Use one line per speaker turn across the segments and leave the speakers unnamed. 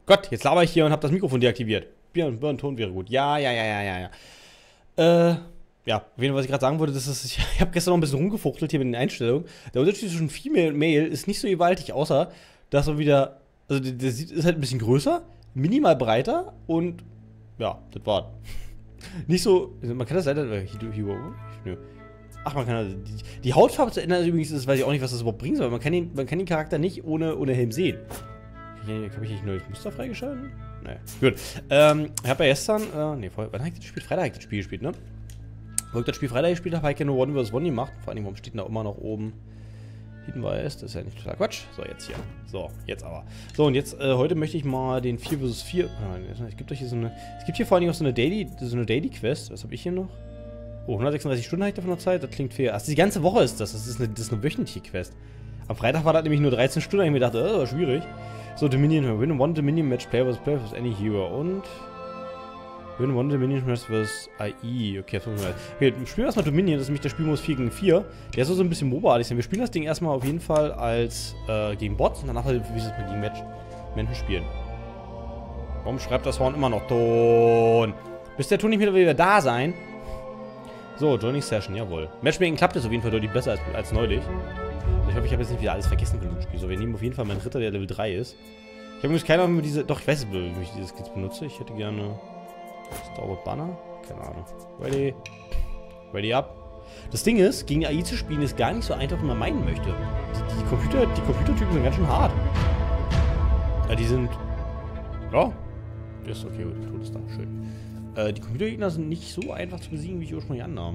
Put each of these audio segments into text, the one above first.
Gott, jetzt laber ich hier und habe das Mikrofon deaktiviert. Birn-Ton wäre gut. Ja. Ja, auf jeden Fall, was ich gerade sagen wollte, das ist, ich habe gestern noch ein bisschen rumgefuchtelt hier mit den Einstellungen. Der Unterschied zwischen Female und Male ist nicht so gewaltig, außer, dass er wieder, also der ist halt ein bisschen größer, minimal breiter und, ja, das war's. Nicht so, man kann das leider, nö. Ach, man kann, die Hautfarbe zu ändern ist übrigens, das weiß ich auch nicht, was das überhaupt bringen soll. Man kann den Charakter nicht ohne Helm sehen. Habe ich nicht neues Muster freigeschalten? Naja, gut. Ich habe ja gestern, wann habe ich das gespielt? Freitag habe ich das Spiel gespielt, ne? Wo ich das Spiel Freitag gespielt habe, habe ich ja nur One vs. One gemacht. Vor allem, warum steht denn da immer noch oben Hinweis? Das ist ja nicht total Quatsch. So, jetzt hier. So, jetzt aber. So, und jetzt, heute möchte ich mal den 4 vs. 4. Es gibt doch hier so eine. Es gibt hier vor allem auch so eine Daily Quest. Was habe ich hier noch? Oh, 136 Stunden habe ich davon noch Zeit. Das klingt fair. Ach, die ganze Woche ist das. Das ist eine wöchentliche Quest. Am Freitag war das nämlich nur 13 Stunden. Da habe ich mir gedacht, das war schwierig. So, Dominion, win one Dominion Match, player vs. any hero. Und win one Dominion Match vs. AI. Okay, wir spielen erstmal Dominion, das ist nämlich der Spielmodus 4 gegen 4. Der soll so ein bisschen MOBA-artig sein. Wir spielen das Ding erstmal auf jeden Fall als gegen Bots und danach, wie es mal gegen Menschen spielen. Warum schreibt das Horn immer noch Ton? Bis der Ton nicht wieder da sein. So, Joining Session, jawohl. Matchmaking klappt jetzt auf jeden Fall deutlich besser als neulich. Ich glaube, ich habe jetzt nicht wieder alles vergessen von dem Spiel. So, wir nehmen auf jeden Fall meinen Ritter, der Level 3 ist. Ich habe übrigens keine Ahnung, wie diese. Doch, ich weiß nicht, wie ich diese Skills benutze. Ich hätte gerne. Star Wars Banner? Keine Ahnung. Ready. Ready up. Das Ding ist, gegen AI zu spielen, ist gar nicht so einfach, wie man meinen möchte. Die Computertypen sind ganz schön hart. Ja, die sind. Ja. Ist okay, gut. Tod ist da. Schön. Die Computergegner sind nicht so einfach zu besiegen, wie ich ursprünglich annahm.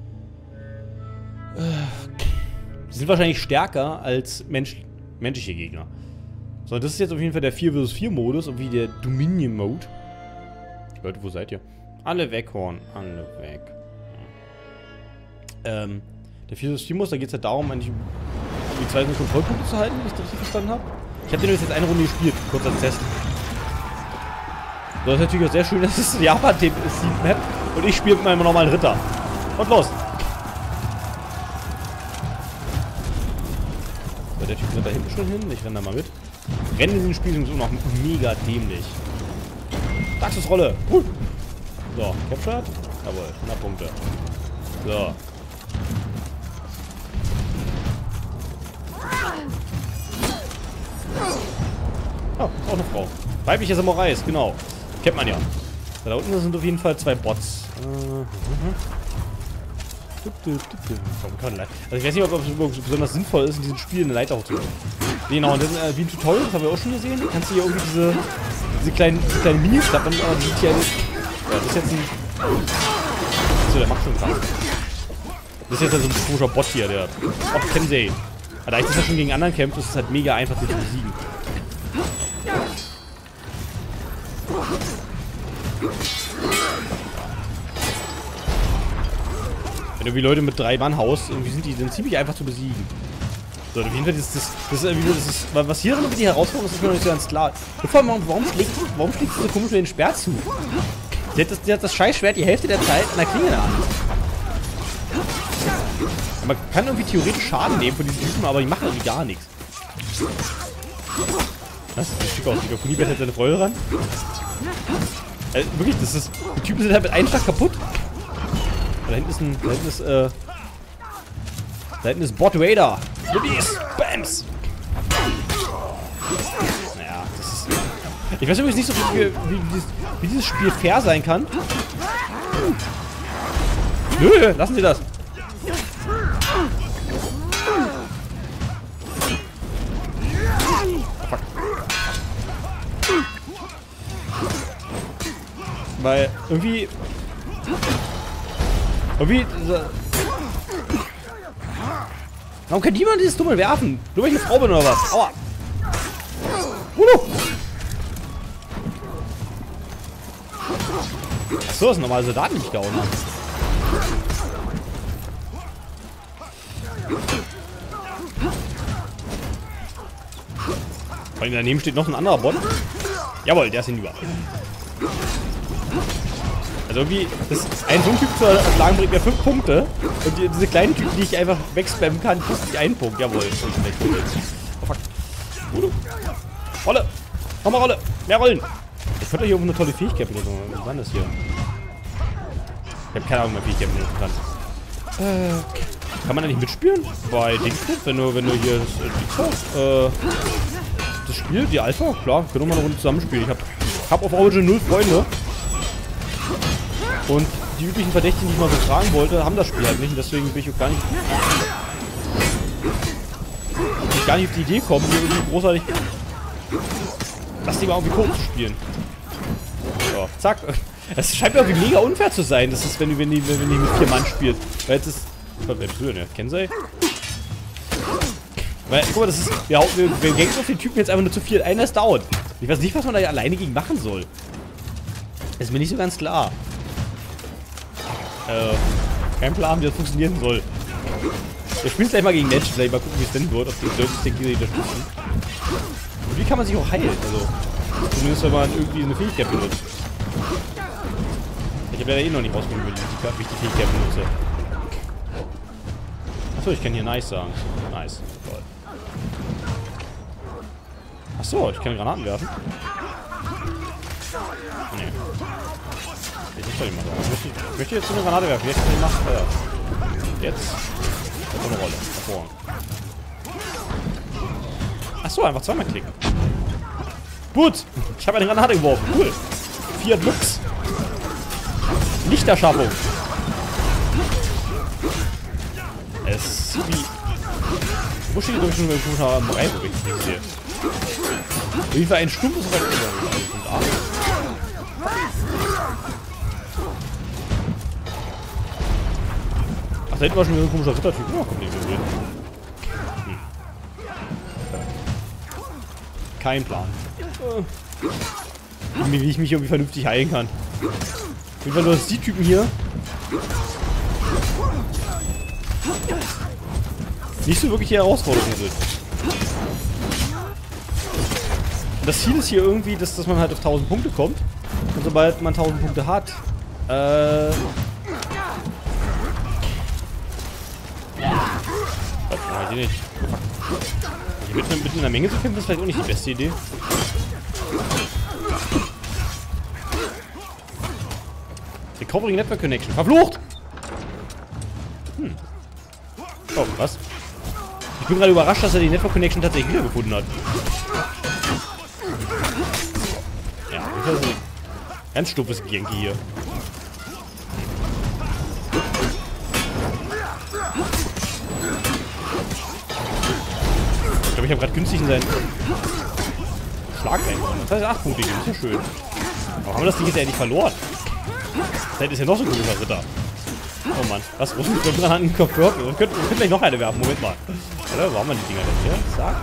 Die sind wahrscheinlich stärker als menschliche Gegner. So, das ist jetzt auf jeden Fall der 4 vs 4 Modus und wie der Dominion Mode. Leute, wo seid ihr? Alle weg, Horn. Alle weg. Der 4 vs 4 Modus, da geht es ja darum, eigentlich die 2 Kontrollpunkte zu halten, wenn ich das richtig verstanden habe. Ich habe den jetzt eine Runde gespielt, kurz als Test. So, das ist natürlich auch sehr schön, dass es Japan-Team ist, die Map. Und ich spiele mit meinem normalen Ritter. Und los! So, der Typ ist da hinten schon hin. Ich renne da mal mit. Rennen in diesem Spiel sind so noch mega dämlich. Taxusrolle! So, Captured? Jawohl, 100 Punkte. So. Oh, ist auch eine Frau. Weibliche Samurais, genau. Kennt man ja. Da unten sind auf jeden Fall 2 Bots. Also ich weiß nicht, ob es besonders sinnvoll ist, in diesem Spiel eine Leiter hochzubauen. Genau, und dann wie ein Tutorial, das haben wir auch schon gesehen. Kannst du hier irgendwie diese kleinen Minis klappen, aber die sieht ja nicht. Ja, das ist jetzt ein. Achso, der macht schon Sachen. Das ist jetzt so ein komischer Bot hier, der. Bot Kensei. Aber da ich das ja schon gegen anderen kämpfe, ist es halt mega einfach, den zu besiegen. Wenn du wie Leute mit 3 Mann haust, irgendwie sind die dann ziemlich einfach zu besiegen. So, auf jeden Fall, was hier irgendwie die Herausforderung ist, ist mir noch nicht so ganz klar. Vor allem, warum schlägt sie so komisch mit den Speer zu? Die hat das Scheißschwert die Hälfte der Zeit an der Klinge in der Hand. Man kann irgendwie theoretisch Schaden nehmen von diesen Typen, aber die machen irgendwie gar nichts. Was? Das sieht schick aus. Der Kunibert hat seine Freude ran. Wirklich, die Typen sind halt mit einem Schlag kaputt. Da hinten ist Bot Raider. Mit Spams. Naja, das ist. Ich weiß übrigens nicht so, wie dieses Spiel fair sein kann. Nö, lassen Sie das. Fuck. Weil irgendwie. Warum kann niemand dieses Dumme werfen? Nur weil ich eine Frau bin oder was? Aua! Achso, das ist ein normaler Soldat, nicht gehauen hat. Vor allem daneben steht noch ein anderer Bot. Jawohl, der ist hinüber. Also irgendwie, ein so ein Typ zu erschlagen bringt mir 5 Punkte. Und diese kleinen Typen, die ich einfach wegspammen kann, kostet mich 1 Punkt. Jawohl, ist schon schlecht. Oh fuck. Rolle! Nochmal Rolle. Mehr Rollen. Ich könnte hier irgendwo eine tolle Fähigkeit benutzen. Was war das hier? Ich habe keine Ahnung, wie ich Fähigkeit benutzen kann. Kann man da nicht mitspielen? Bei Dingsflip, wenn du hier das Spiel, die Alpha? Klar, können wir mal eine Runde zusammenspielen. Ich hab auf Origin 0 Freunde. Und die üblichen Verdächtigen, die ich mal so fragen wollte, haben das Spiel halt nicht. Und deswegen bin ich auch gar nicht auf die Idee kommen, hier irgendwie großartig das Ding mal irgendwie kurz zu spielen. So, zack. Es scheint mir irgendwie mega unfair zu sein, das ist, wenn die mit 4 Mann spielt. Weil jetzt ist. Wer bist du denn? Kensei? Weil, guck mal, das ist. Wir gängen auf den Typen jetzt einfach nur zu viel. Einer ist down. Ich weiß nicht, was man da alleine gegen machen soll. Das ist mir nicht so ganz klar. Kein Plan, wie das funktionieren soll. Wir spielen gleich mal gegen Menschen, vielleicht mal gucken, wie es denn wird, ob die Service den Gegner unterstützen. Und wie kann man sich auch heilen? Also, zumindest wenn man irgendwie eine Fähigkeit benutzt. Ich habe ja eh noch nicht rausgefunden, wie ich die Fähigkeit benutze. Achso, ich kann hier nice sagen. Nice. Toll. Achso, ich kann Granaten werfen. Nee. Ich möchte jetzt so eine Granate werfen. Jetzt kann ich machen. Jetzt. Das ist eine Rolle. Hervorragend. Achso, einfach zweimal klicken. Gut. Ich habe eine Granate geworfen. Cool. 4 Lux. Lichterschaffung. Es ist wie. Wo steht die schon am Reihe, wo ich nicht sehe? Auf jeden Fall ein stumpfes Recht. Ach, da hinten war schon wieder so ein komischer Rittertyp. Ja, kommt nicht so hin. Kein Plan. Wie ich mich irgendwie vernünftig heilen kann. Auf jeden Fall nur, dass die Typen hier nicht so wirklich die Herausforderung sind. Und das Ziel ist hier irgendwie, dass man halt auf 1000 Punkte kommt. Und sobald man 1000 Punkte hat, weiß ich nicht. Hier mitten in der Menge zu kämpfen, ist vielleicht auch nicht die beste Idee. Recovering Network Connection. Verflucht! Oh, was? Ich bin gerade überrascht, dass er die Network Connection tatsächlich wiedergefunden hat. Ja, das ist ein ganz stumpfes Genki hier. Ich glaube, ich habe gerade günstig in seinen Schlag reingekommen. Das heißt 8 Punkte, das ist ja schön. Aber haben wir das Ding jetzt ja nicht verloren? Das ist ja noch so ein guter Ritter. Oh Mann, was? Wo sind wir dran an den Kopf? Wir können gleich noch eine werfen. Moment mal. Oder? Wo haben wir die Dinger denn hier? Zack.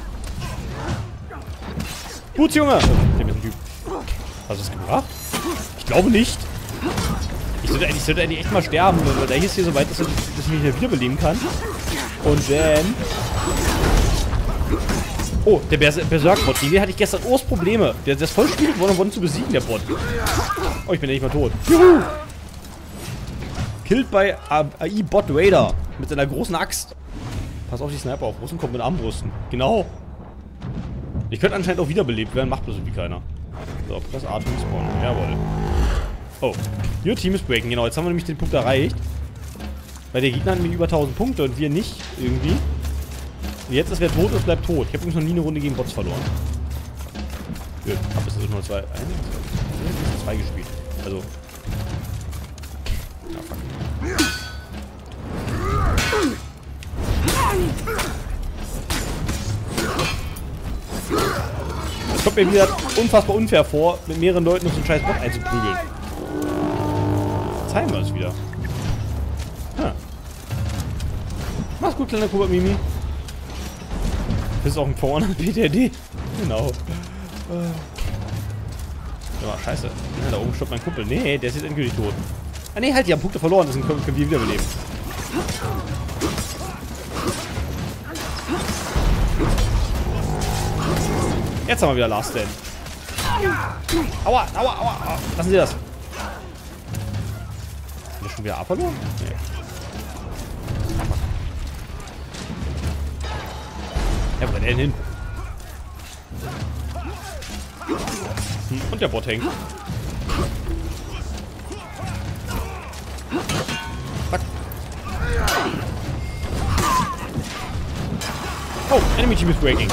Gut, Junge! Der ist ein Typ. Hast du es gebracht? Ich glaube nicht. Ich sollte eigentlich echt mal sterben, weil der ist hier so weit, dass ich mich wieder wiederbeleben kann. Und dann. Oh, der Berserk-Bot. Gegen den hatte ich gestern große Probleme. Der ist voll schwierig geworden, um zu besiegen, der Bot. Oh, ich bin ja nicht mal tot. Juhu! Killed by AI Bot Raider. Mit seiner großen Axt. Pass auf die Sniper auf. Russen kommt mit Armbrüsten. Genau. Ich könnte anscheinend auch wiederbelebt werden. Macht bloß irgendwie keiner. So, press A zum Spawn. Jawohl. Oh. Your team is breaking. Genau, jetzt haben wir nämlich den Punkt erreicht. Weil der Gegner hat nämlich über 1000 Punkte und wir nicht. Irgendwie. Und jetzt ist wer tot ist, bleibt tot. Ich habe übrigens noch nie eine Runde gegen Bots verloren. Ich habe bis jetzt nur 2 gespielt. Also. Ja, fuck. Es kommt mir wieder unfassbar unfair vor, mit mehreren Leuten auf so einen scheiß Bot einzuprügeln. Zeigen wir es wieder. Ja. Mach's gut, kleiner Kubert Mimi. Das ist auch ein Vorne PTRD. Genau. Ja, scheiße. Ja, da oben stoppt mein Kumpel. Nee, der ist jetzt endgültig tot. Ah ne, halt, die haben Punkte verloren, deswegen können wir wiederbeleben. Jetzt haben wir wieder Last Stand. Aua, aua, aua. Lassen Sie das. Haben wir schon wieder A verloren? Nee. Ja, wo rennt er denn hin? Und der Bot hängt. Zack. Oh, Enemy Team is breaking.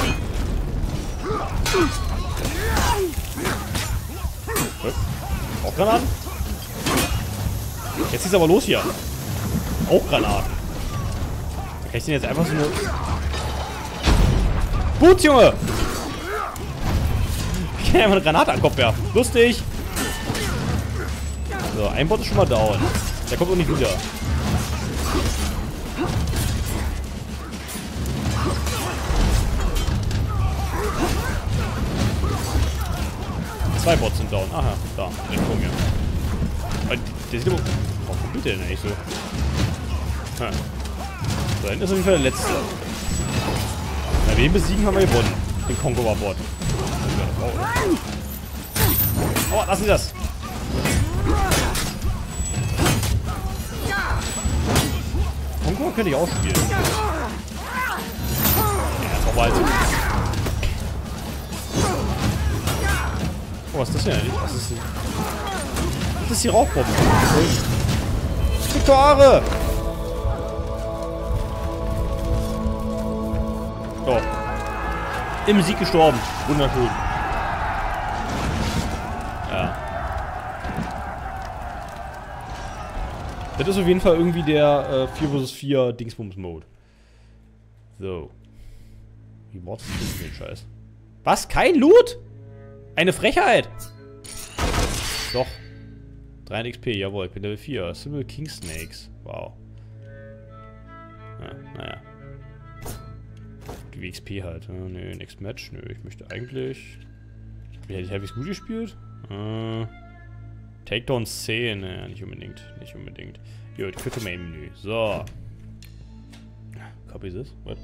Auch Granaten? Jetzt ist aber los hier. Auch Granaten. Kann ich den jetzt einfach so eine... Gut, Junge! Ich kann einfach eine Granate an den Kopf werfen. Lustig! So, ein Bot ist schon mal down. Der kommt auch nicht wieder. Zwei Bots sind down. Aha, da. Direkt vor mir. Der sieht aber... Warum kommt der denn eigentlich so? Ha. So, da hinten ist auf jeden Fall der letzte. Wenn wir ihn besiegen, haben wir gewonnen. Den Conqueror-Bot. Oh, lassen Sie das! Conqueror könnte ich auch spielen. Ja, ist auch weit. Oh, was ist das denn eigentlich? Was ist das ist die Rauchbombe. Victoire! So. Im Sieg gestorben. Wunderschön. Ja. Das ist auf jeden Fall irgendwie der 4 vs 4 Dingsbums-Mode. So. Wie Mords ist den Scheiß? Was? Kein Loot? Eine Frechheit! Doch. 300 XP, jawohl, ich bin Level 4. Symbol King Snakes. Wow. Ja, naja. Wie XP halt. Nö, Next Match. Nö, ich möchte eigentlich... Habe ich gut gespielt? Takedown 10. Naja, nicht unbedingt. Nicht unbedingt. Gut, Quick Main Menü. So. Copy this. What?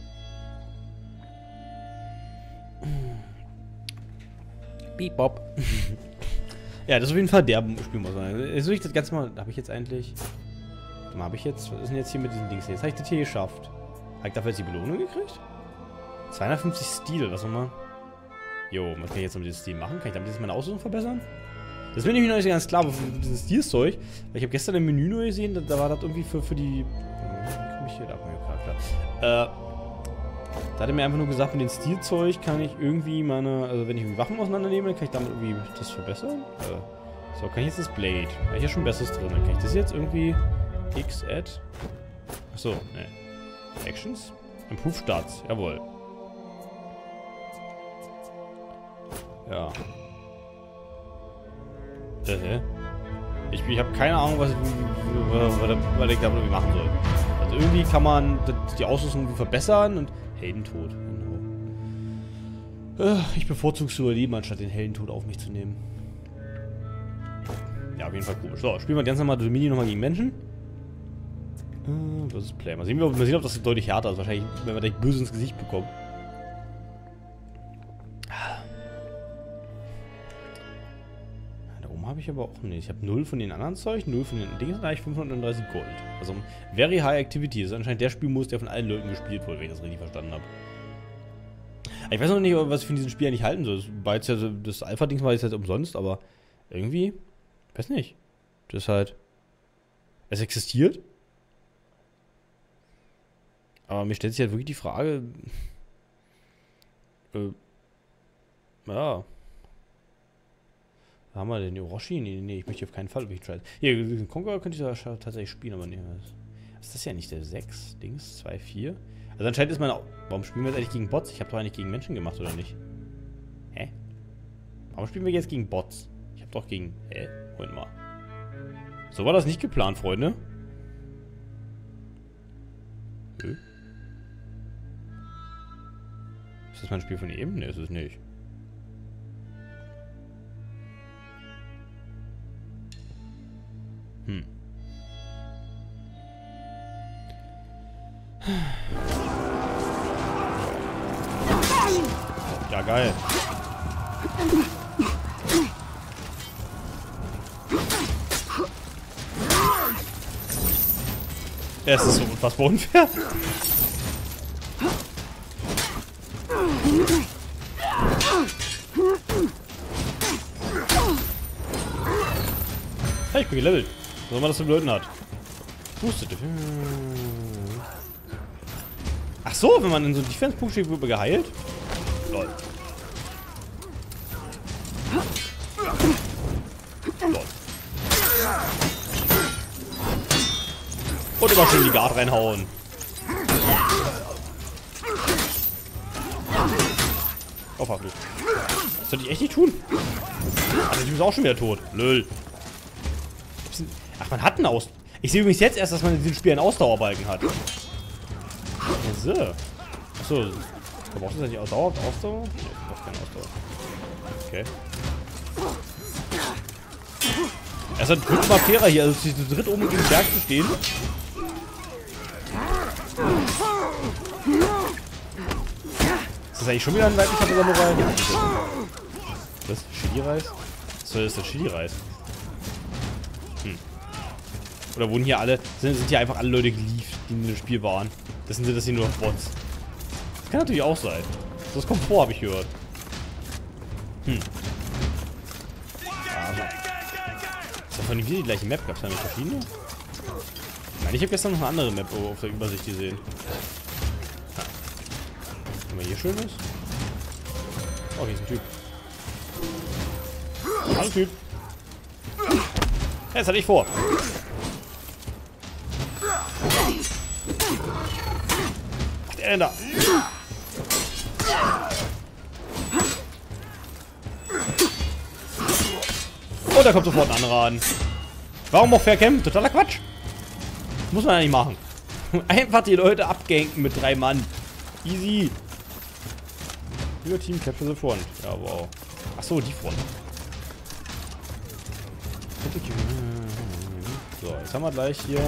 Beep Bop. Ja, das ist auf jeden Fall der Spielmodus. Jetzt will ich das Ganze mal. Habe ich jetzt eigentlich. Habe ich jetzt. Was ist denn jetzt hier mit diesen Dings? Jetzt habe ich das hier geschafft. Habe ich dafür jetzt die Belohnung gekriegt? 250 Stil, was nochmal? Jo, was kann ich jetzt mit diesem Stil machen? Kann ich damit jetzt meine Ausrüstung verbessern? Das ist mir nämlich noch nicht ganz klar, wofür dieses Stilzeug. Weil ich habe gestern im Menü nur gesehen, da war das irgendwie für die. Komm ich hier da? Klar. Da hat er mir einfach nur gesagt, mit dem Stilzeug kann ich irgendwie meine. Also, wenn ich irgendwie Waffen auseinandernehme, kann ich damit irgendwie das verbessern. So, kann ich jetzt das Blade? Da habe ich ja schon Besseres drin. Dann kann ich das jetzt irgendwie. X-Add. Achso, ne. Actions? Improve Stats. Jawohl. Ja. Ich habe keine Ahnung, was ich da irgendwie machen soll. Also irgendwie kann man die Ausrüstung verbessern und Heldentod. Genau. Ich bevorzuge zu überleben, anstatt den Heldentod auf mich zu nehmen. Ja, auf jeden Fall komisch. So, spielen wir ganz normal Dominion nochmal gegen Menschen. Was ist Play? Mal sehen, ob das deutlich härter ist. Wahrscheinlich, wenn wir gleich böse ins Gesicht bekommen. Habe ich aber auch nicht. Ich habe 0 von den anderen Zeug, 0 von den Dingen, da habe ich 539 Gold. Also Very High Activity. Das ist anscheinend der Spielmodus, der von allen Leuten gespielt wurde, wenn ich das richtig verstanden habe. Ich weiß noch nicht, was ich von diesem Spiel eigentlich halten soll. Das Alpha-Ding war jetzt halt umsonst, aber irgendwie, weiß nicht. Das ist halt, es existiert. Aber mir stellt sich halt wirklich die Frage, ja. Haben wir denn Orochi? Nee, ich möchte auf keinen Fall wirklich try. Hier, Conqueror könnte ich da tatsächlich spielen, aber nee. Was ist das ja nicht? Der 6 Dings? 2, 4? Also anscheinend ist meine... Warum spielen wir jetzt eigentlich gegen Bots? Ich habe doch eigentlich gegen Menschen gemacht, oder nicht? Hä? Warum spielen wir jetzt gegen Bots? Ich habe doch gegen... Hä? Moment mal. So war das nicht geplant, Freunde. Ist das mein Spiel von eben? Ne, ist es nicht. Ja, geil. Es ist so unfassbar unfair. ich bin gelevelt. Was auch immer das zu bedeuten hat. Boosted. Ach so, wenn man in so Defense-Punkt steht, wird man geheilt? Lol. Lol. Und immer schön die Guard reinhauen. Oh, fuck. Das sollte ich echt nicht tun. Aber der Typ ist auch schon wieder tot. Lol. Ach, man hat einen Aus... Ich sehe übrigens jetzt erst, dass man in diesem Spiel einen Ausdauerbalken hat. Ja, so. Achso. Verbraucht das ja nicht Ausdauer? Ausdauer? Nee, braucht keine Ausdauer. Okay. Es ist halt mal fairer hier, also zu dritt oben gegen den Berg zu stehen. Ist das eigentlich schon wieder ein weiblicher Samurai? Was? Chili-Reis? Was ist das Chili-Reis? Oder wurden hier alle, sind hier einfach alle Leute geliefert, die in dem Spiel waren. Das sind das hier nur noch Bots. Das kann natürlich auch sein. Das kommt vor, habe ich gehört. Ist das von wieder die gleiche Map? Gab es da nicht verschiedene? Nein, ich habe gestern noch eine andere Map auf der Übersicht gesehen. Wenn man hier schön ist. Oh, hier ist ein Typ. Hallo Typ. Ja, das hatte ich vor. Was ist der denn da? Oh, da kommt sofort ein anderer an. Warum auch fair campen? Totaler Quatsch. Muss man ja nicht machen. Einfach die Leute abganken mit 3 Mann. Easy. Über Team Capture the Front. Ja, wow. Achso, die Front. So, jetzt haben wir gleich hier.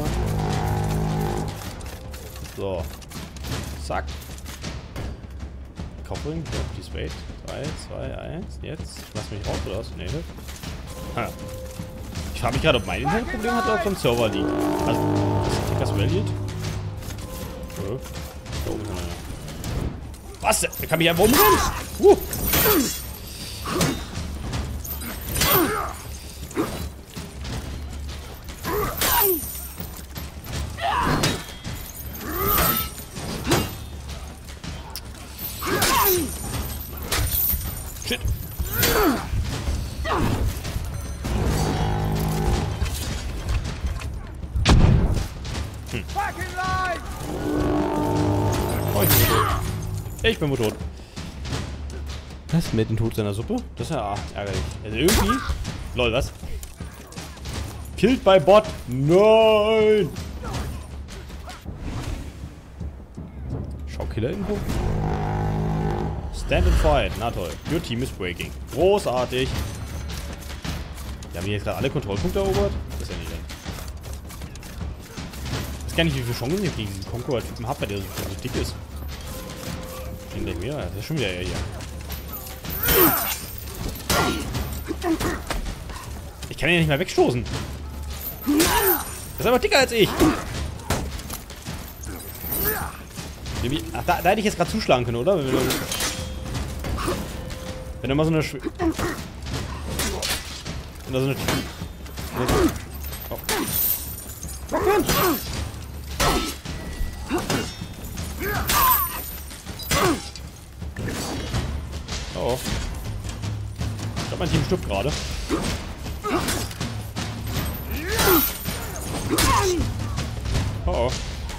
So. Zack. Coupling. So, please wait. 3, 2, 1. Jetzt. Ich lass mich raus, oder was? Nee, ne? Ha. Ich frage mich gerade, ob mein Internetproblem hat oder ob es am Server liegt. Also, das Valid. Da oben ist einer. Was? Der kann mich einfach umrennen? Shit. Oh, ich bin wohl tot. Was? Mit dem Tod seiner Suppe? Das ist ja ärgerlich. Also irgendwie... Lol, was? Killed by Bot. Nein! Schaukiller-Info? Stand and fight. Na toll. Your team is breaking. Großartig. Wir haben hier jetzt gerade alle Kontrollpunkte erobert. Das ist ja nicht. Ich weiß gar nicht, wie viele Chancen ich gegen diesen Conqueror-Typen habe, weil der so dick ist. Den gleich mehr. Das ist schon wieder er hier. Ich kann ihn ja nicht mehr wegstoßen. Das ist aber dicker als ich. Ach, da hätte ich jetzt gerade zuschlagen können, oder? Wenn er mal so eine... Wenn da so eine... Oh. Oh. Ich glaube, mein Team stirbt gerade. Oh oh.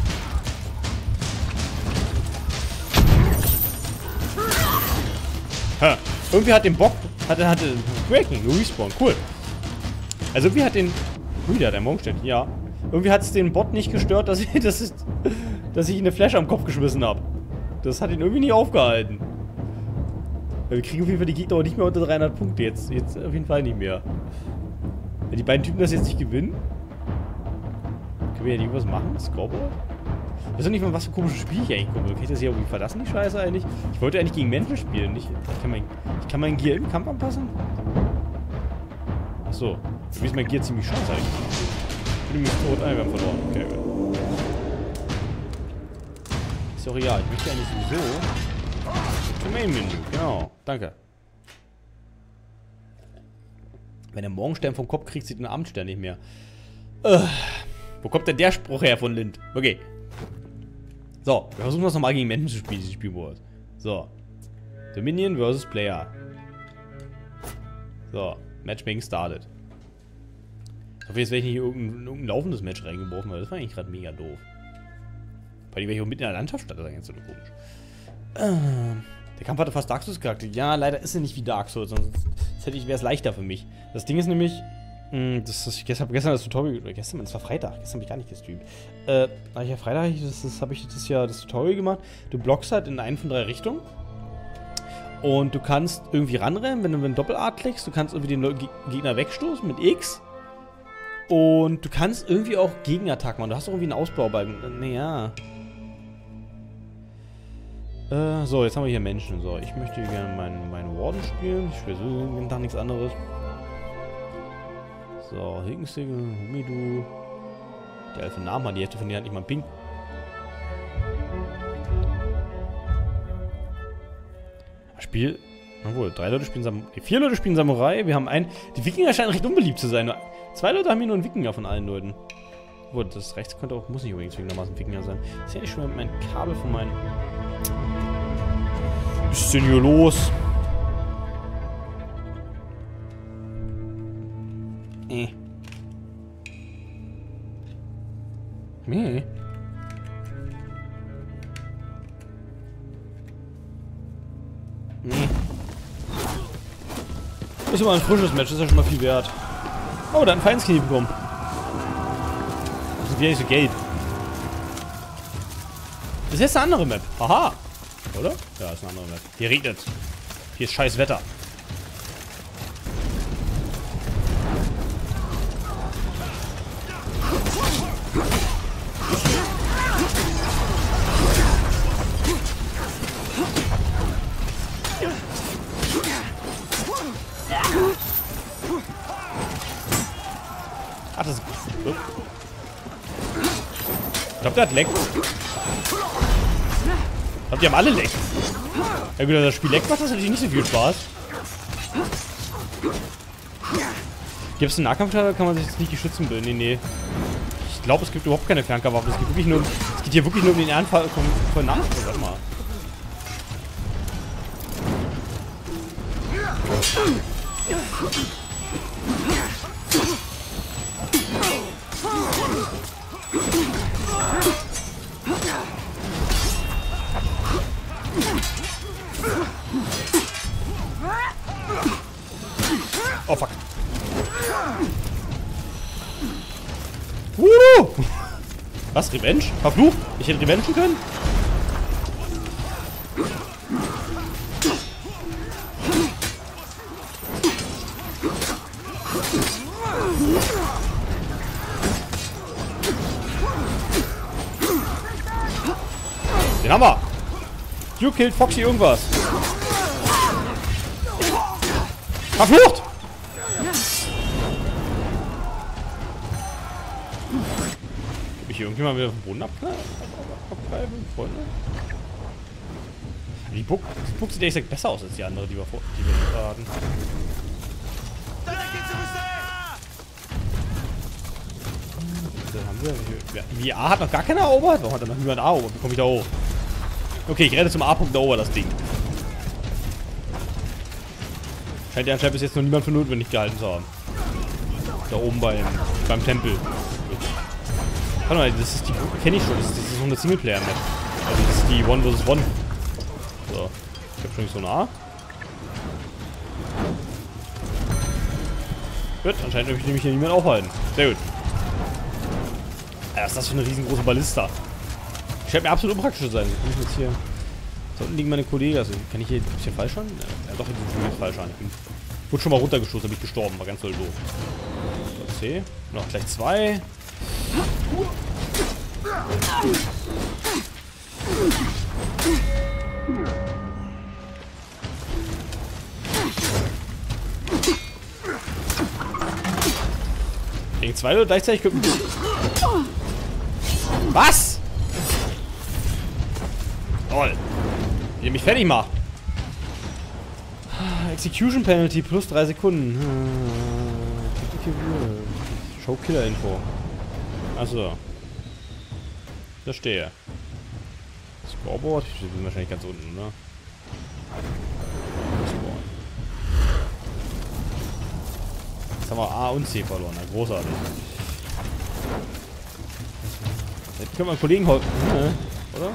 Ha. Irgendwie hat den Bock, hatte Breaking, Respawn, cool. Also irgendwie hat den, der hat einen Morgenstern, ja. Irgendwie hat es den Bot nicht gestört, dass ich ihm eine Flasche am Kopf geschmissen habe. Das hat ihn irgendwie nicht aufgehalten. Wir kriegen auf jeden Fall die Gegner auch nicht mehr unter 300 Punkte, jetzt auf jeden Fall nicht mehr. Wenn die beiden Typen das jetzt nicht gewinnen, können wir ja irgendwas machen, Scoreboard? Ich weiß doch nicht mal, was für ein komisches Spiel ich eigentlich gucke. Kann ich das hier irgendwie verlassen, die Scheiße eigentlich? Ich wollte eigentlich gegen Menschen spielen, nicht? Ich kann mein Gear im Kampf anpassen? Achso. Irgendwie ist mein Gear ziemlich scheiße eigentlich. Ich bin nämlich tot. Ah, wir haben verloren. Okay, gut. Ist doch egal. Ich möchte eigentlich sowieso zum Main-Menü. Genau. Danke. Wenn der Morgenstern vom Kopf kriegt, sieht den Abendstern nicht mehr. Wo kommt denn der Spruch her von Lind? Okay. So, wir versuchen das nochmal gegen Menschen zu spielen, dieses Spielmodus. So. Dominion versus Player. So, Matchmaking started. Ich hoffe, jetzt werde ich nicht irgendein laufendes Match reingeworfen, weil das war eigentlich gerade mega doof. Weil die wäre ich auch mitten in der Landschaft statt, das ist ganz so komisch. Der Kampf hatte fast Dark Souls Charakter. Ja, leider ist er nicht wie Dark Souls, sonst wäre es leichter für mich. Das Ding ist nämlich, ich habe gestern das Tutorial, gestern, das war Freitag, gestern habe ich gar nicht gestreamt. Freitag habe ich das Tutorial gemacht. Du blockst halt in einen von 3 Richtungen. Und du kannst irgendwie ranrennen, wenn du Doppel-A klickst. Du kannst irgendwie den Gegner wegstoßen mit X. Und du kannst irgendwie auch Gegenattacken machen. Du hast auch irgendwie einen Ausbaubalken. Naja. So, jetzt haben wir hier Menschen. So, ich möchte gerne meinen Warden spielen. Ich spiele so jeden Tag nichts anderes. So, Higgensingel, Humidu. Die Alpha Namen hat die Hälfte von denen hat nicht mal einen Ping. Spiel. Obwohl, 3 Leute spielen Samurai. 4 Leute spielen Samurai. Wir haben einen. Die Wikinger scheinen recht unbeliebt zu sein. Nur 2 Leute haben hier nur einen Wikinger von allen Leuten. Obwohl, das rechts könnte auch, muss nicht unbedingt zwingendermaßen Wikinger sein. Ist ja nicht schon mein Kabel von meinen. Was ist denn hier los? Nee. Nee. Ist immer ein frisches Match, das ist ja schon mal viel wert. Oh, da hat ein Feindsknie bekommen. Das ist wieder nicht so Geld. Das ist jetzt eine andere Map. Haha. Oder? Ja, ist eine andere Map. Hier regnet. Hier ist scheiß Wetter. Ach, das ist... Ich glaube, der hat Leck. Ich glaube, die haben alle Leck. Ja gut, das Spiel Leck macht das natürlich nicht so viel Spaß. Gibt es einen Nahkampf, kann man sich jetzt nicht die Schützen bilden? Nee. Ich glaube, es gibt überhaupt keine Fernkampfwaffen. Es geht hier wirklich nur um den Ehrenfall von Nahkampf. Warte mal. Oh fuck. Was? Revenge? Verflucht? Ich hätte revengen können? Den haben wir! You killed Foxy irgendwas. Verflucht! Kann ich hier irgendjemand wieder vom Boden abgreifen? Freunde? Die Puck sieht ehrlich gesagt besser aus als die andere, die wir hatten. Haben wir. Wie A hat noch gar keiner erobert? Warum hat er noch niemand A erobert? Wie komme ich da hoch? Okay, ich renne zum A-Punkt da oben, das Ding. Scheint ja anscheinend bis jetzt noch niemand für notwendig gehalten zu haben. Da oben beim Tempel. Warte mal, das ist die Brücke, kenne ich schon. Das ist so eine Singleplayer-Map. Also das ist die One vs. One. So. Ich hab schon nicht so nah. Gut, anscheinend möchte ich nämlich hier niemand aufhalten. Sehr gut. Was ist das für eine riesengroße Ballista? Die scheint mir absolut unpraktisch zu sein. Kann ich jetzt hier... Da unten liegen meine Kollegen. Also, kann ich hier... Ist hier falsch an? Ja, doch, ich bin jetzt falsch an. Ich wurde schon mal runtergestoßen, bin ich gestorben. War ganz doll doof. So, C. Noch gleich 2. Gegen 2 Leute gleichzeitig könnten... Was? Toll. Wie ihr mich fertig macht. Execution Penalty plus 3 Sekunden. Show Killer Info. Achso. Verstehe. Scoreboard? Ich bin wahrscheinlich ganz unten, ne? Jetzt haben wir A und C verloren. Na, großartig. Jetzt können wir einen Kollegen helfen, ne? Oder?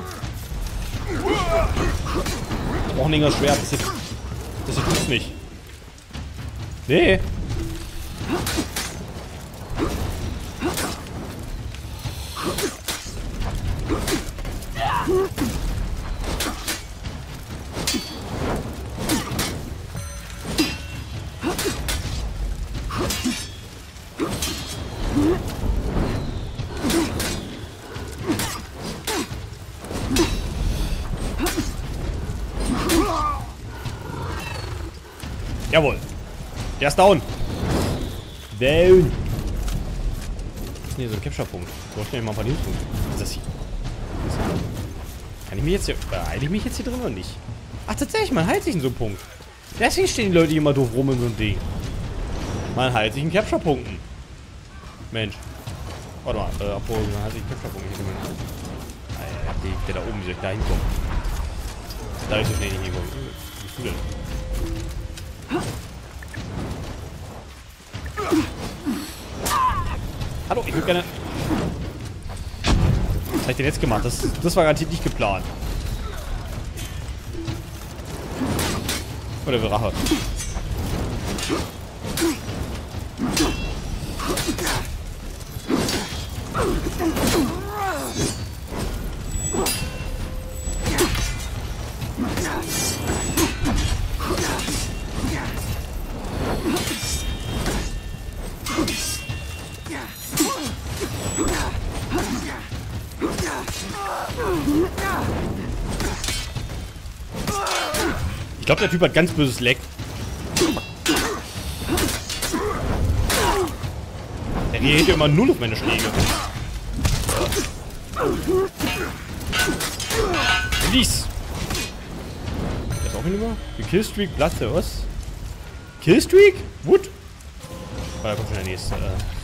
Ich brauche ein längeres Schwert. Das hier tut's nicht. Nee. Jawohl. Der ist down. Down. Was ist denn hier so ein Capture-Punkt? Ich brauche schnell mal ein paar Lebenspunkte. Was ist das hier? Kann ich mich jetzt hier... Heile ich mich jetzt hier drin oder nicht? Ach, tatsächlich, man heilt sich in so einem Punkt. Deswegen stehen die Leute hier immer doof rum in so einem Ding. Man heilt sich in Capture-Punkten. Mensch. Warte mal, obwohl, man heilt sich in Capture-Punkten. Der da oben, wie soll ich da hinkommen? Da ist so schnell nicht hinkommen. Wie bist du denn? Hallo, ich würde gerne... Was habe ich denn jetzt gemacht? Das war garantiert nicht geplant. Oder wir Rache. Ich glaube, der Typ hat ganz böses Leck. Der reagiert ja immer null auf meine Schläge. Release. Der ist auch hinüber. Die Killstreak Platte, was? Killstreak? Wood? Oh, da kommt schon der nächste.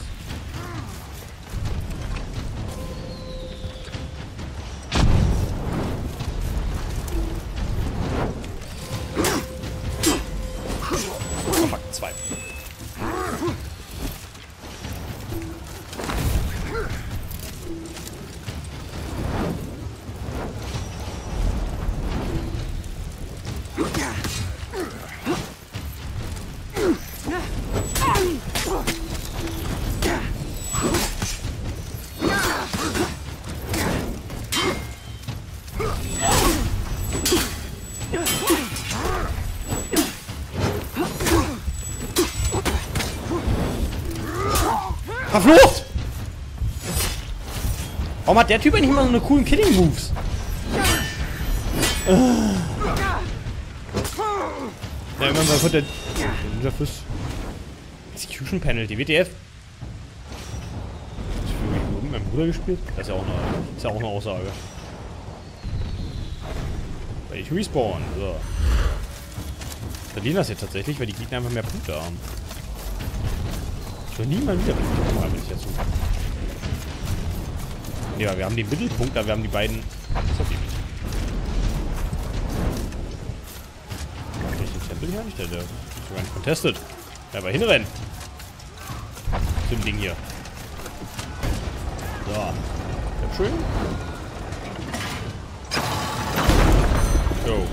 Verflucht! Warum hat der Typ eigentlich immer so eine coolen Killing-Moves? Ja, irgendwann mal wird der Ninja Fist. Execution Penalty, WTF. Hast du mit meinem Bruder gespielt? Das ist ja auch eine Aussage. Weil ich respawn. So. Verlieren das jetzt tatsächlich, weil die Gegner einfach mehr Punkte haben. Ich will nie mal wieder mit der Kamera, wenn ich dazu. Ja, wir haben den Mittelpunkt, da wir haben die beiden. Das hat die nicht. Kann ich den Tempel hier nicht? Der ist sogar nicht contestet. Ja, aber hinrennen. Zu dem Ding hier. So. Sehr schön. So.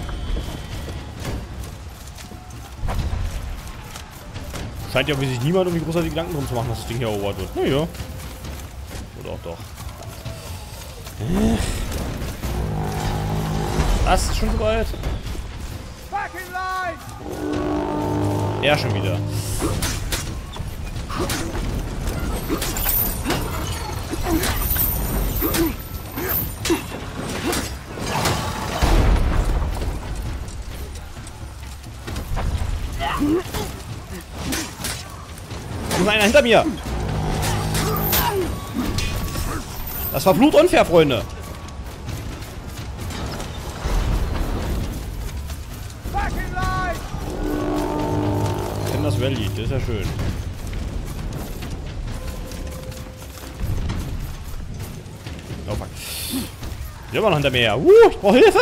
Scheint ja wie sich niemand irgendwie großartig Gedanken drum zu machen, dass das Ding hier erobert wird. Naja. Oder auch doch. Was? Ist schon so weit? Ja, schon wieder. Da ist einer hinter mir. Das war blutunfair, Freunde. das Rally. Das ist ja schön. Oh fuck. Wir haben noch hinter mir. Ich brauche Hilfe!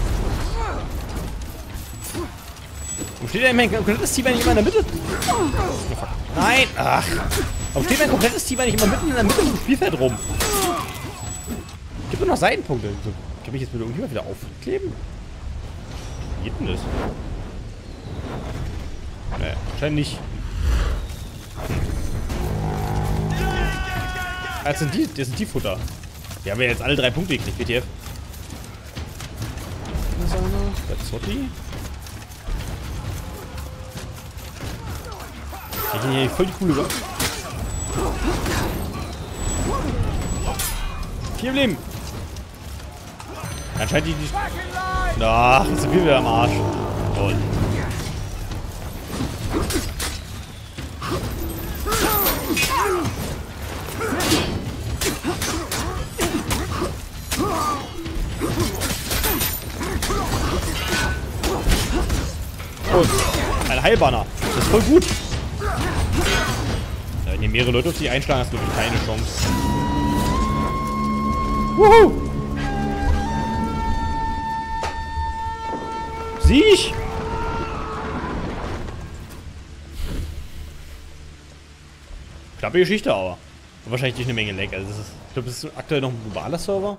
Wo steht denn mein komplettes Team eigentlich immer in der Mitte? Oh fuck. Nein! Ach! Warum steht mein komplettes Team eigentlich immer mitten in der Mitte vom Spielfeld rum? Gibt nur noch Seitenpunkte. Kann ich jetzt mit irgendjemand wieder aufkleben? Wie geht denn das? Nee, anscheinend nicht. Das sind die Futter. Wir haben ja jetzt alle 3 Punkte gekriegt, WTF. Das ist einer. Bezzotti. Ich bin hier voll die coole Waffe. 4 im Leben. Anscheinend die. Ach, jetzt sind wir wieder am Arsch. Toll. Und ein Heilbanner. Das ist voll gut. Wenn hier mehrere Leute auf dich einschlagen, hast du keine Chance. Wuhu! Sieg! Knappe Geschichte, aber. Und wahrscheinlich durch eine Menge Lag. Also ich glaube, das ist aktuell noch ein globaler Server.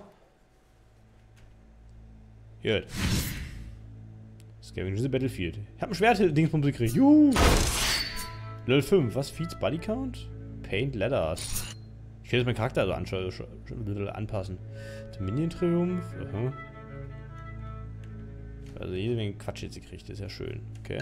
Gut. Scavenger Battlefield. Ich habe ein Schwert-Dingsbums gekriegt. Juhu! Level 5. Was? Feeds Body Count? Paint Letters. Ich kann jetzt meinen Charakter also anpassen. Dominion Triumph. Aha. Also jede Menge Quatsch jetzt gekriegt. Das ist ja schön. Okay.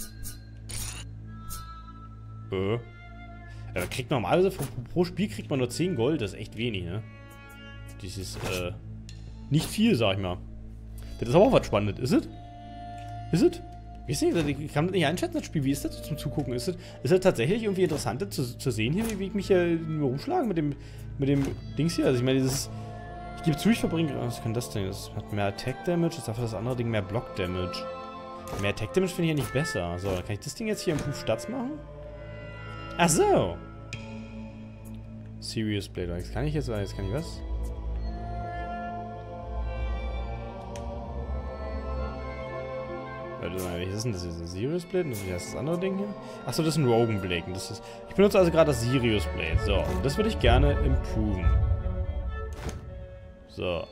Kriegt man normalerweise pro Spiel kriegt man nur 10 Gold. Das ist echt wenig, ne? Das ist, nicht viel, sag ich mal. Das ist aber auch was Spannendes. Ist es? Ist es? Ich weiß nicht, ich kann das nicht einschätzen, das Spiel. Wie ist das zum Zugucken? Ist das tatsächlich irgendwie interessant zu sehen hier, wie ich mich hier rumschlage mit dem Dings hier? Also ich meine, dieses... Ich gebe zu, ich verbringe... Was kann das denn? Das hat mehr Attack Damage, das dafür das andere Ding mehr Block Damage. Mehr Attack Damage finde ich ja nicht besser. So, dann kann ich das Ding jetzt hier im Proof Stats machen? Ach so! Serious Blade. Jetzt kann ich was? Was ist denn das hier? Das Sirius Blade? Und wie heißt das andere Ding hier? Achso, das ist ein Rogan Blade. Ich benutze also gerade das Sirius Blade. So, und das würde ich gerne improven. So.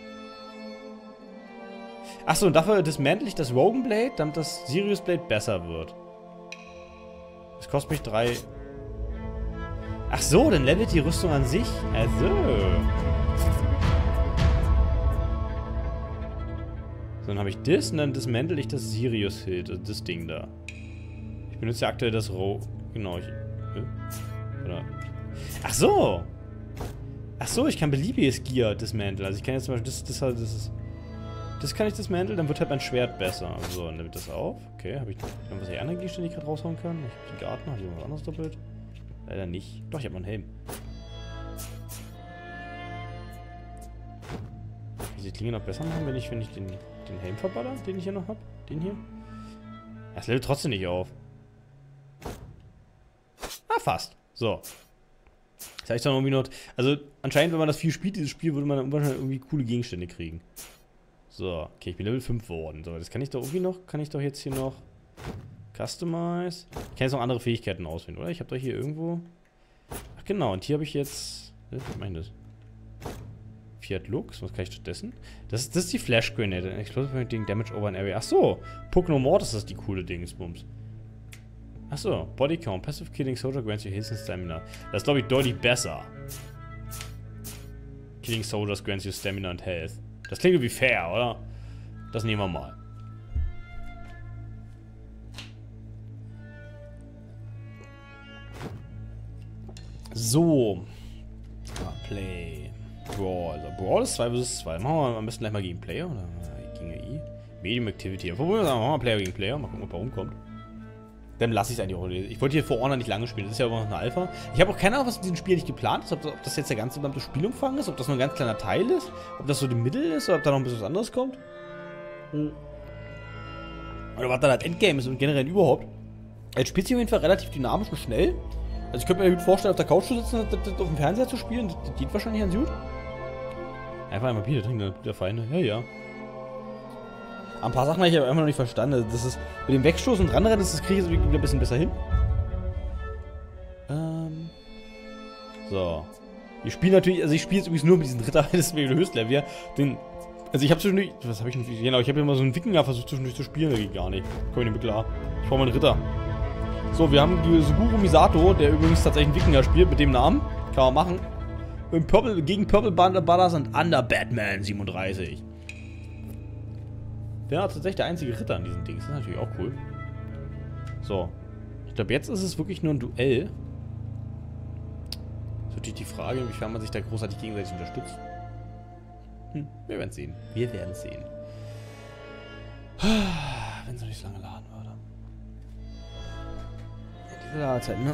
Achso, und dafür dismantle ich das Rogan Blade, damit das Sirius Blade besser wird. Das kostet mich 3. Ach so, dann levelt die Rüstung an sich. Also. Dann habe ich das und dann dismantle ich das Sirius Hilt, also das Ding da. Ich benutze ja aktuell das Genau. Oder? Ach so! Ach so, ich kann beliebiges Gear dismanteln. Also ich kann jetzt zum Beispiel das kann ich dismanteln, dann wird halt mein Schwert besser. So, dann nimmt das auf. Okay, habe ich noch was anderen Gegenstände, die ich gerade raushauen kann? Ich habe den Garten, habe ich irgendwas anderes doppelt? Leider nicht. Doch, ich habe noch einen Helm. Kann ich die Klinge noch besser machen, wenn ich den Helm verballer, den ich hier noch habe? Den hier? Das levelt trotzdem nicht auf. Ah, fast. So. Das heißt dann irgendwie noch... Also, anscheinend, wenn man das viel spielt, dieses Spiel, würde man dann irgendwie coole Gegenstände kriegen. So. Okay, ich bin Level 5 geworden. So, das kann ich doch irgendwie noch... Kann ich doch jetzt hier noch... Customize. Ich kann jetzt noch andere Fähigkeiten auswählen, oder? Ich habe doch hier irgendwo... Ach genau, und hier habe ich jetzt... Was meine ich das? Fiat Lux, was kann ich stattdessen? Das ist die Flash Grenade. Explosive Damage over an area. Achso, Puck No Mortis ist die coole Dingsbums. Achso, Body Count. Passive Killing Soldier grants you Haste and Stamina. Das ist, glaube ich, deutlich besser. Killing Soldiers grants you Stamina and Health. Das klingt irgendwie fair, oder? Das nehmen wir mal. So. Play. Brawl. Also Brawl ist 2 vs 2. Machen wir am besten gleich mal gegen Player oder gegen AI. Medium Activity. Probieren wir sagen, machen wir Player gegen Player. Mal gucken, ob er rumkommt. Dann lasse ich es eigentlich auch. Ich wollte hier For Honor nicht lange spielen. Das ist ja aber noch eine Alpha. Ich habe auch keine Ahnung, was mit diesem Spiel nicht geplant ist. Ob das jetzt der ganze gesamte Spielumfang ist. Ob das nur ein ganz kleiner Teil ist. Ob das so die Mittel ist. Oder ob da noch ein bisschen was anderes kommt. Oder was dann halt Endgame ist und generell überhaupt. Jetzt spielt sie auf jeden Fall relativ dynamisch und schnell. Also ich könnte mir gut vorstellen, auf der Couch zu sitzen und das auf dem Fernseher zu spielen. Das geht wahrscheinlich ganz gut. Einfach einmal Bier trinken, der Feinde. Ja, ja. Aber ein paar Sachen habe ich aber einfach noch nicht verstanden. Das ist mit dem Wegstoßen und Ranrennen, das kriege ich jetzt wieder ein bisschen besser hin. So. Wir spielen natürlich, also ich spiele jetzt übrigens nur mit diesem Ritter, das ist mir Höchstlevel. Also ich habe zwischendurch, was habe ich denn, genau, ich habe immer so einen Wikinger versucht zwischendurch zu spielen, das geht gar nicht. Komm ich nicht mehr klar. Ich brauche mal einen Ritter. So, wir haben Suguru Misato, der übrigens tatsächlich einen Wikinger spielt mit dem Namen. Kann man machen. Gegen Purple Brothers und Under Batman 37. Der ist tatsächlich der einzige Ritter an diesen Dings. Das ist natürlich auch cool. So. Ich glaube, jetzt ist es wirklich nur ein Duell. Das ist natürlich die Frage, inwiefern man sich da großartig gegenseitig unterstützt. Wir werden sehen. Wir werden sehen. Wenn es noch nicht so lange laden würde. Diese Ladezeit, ne?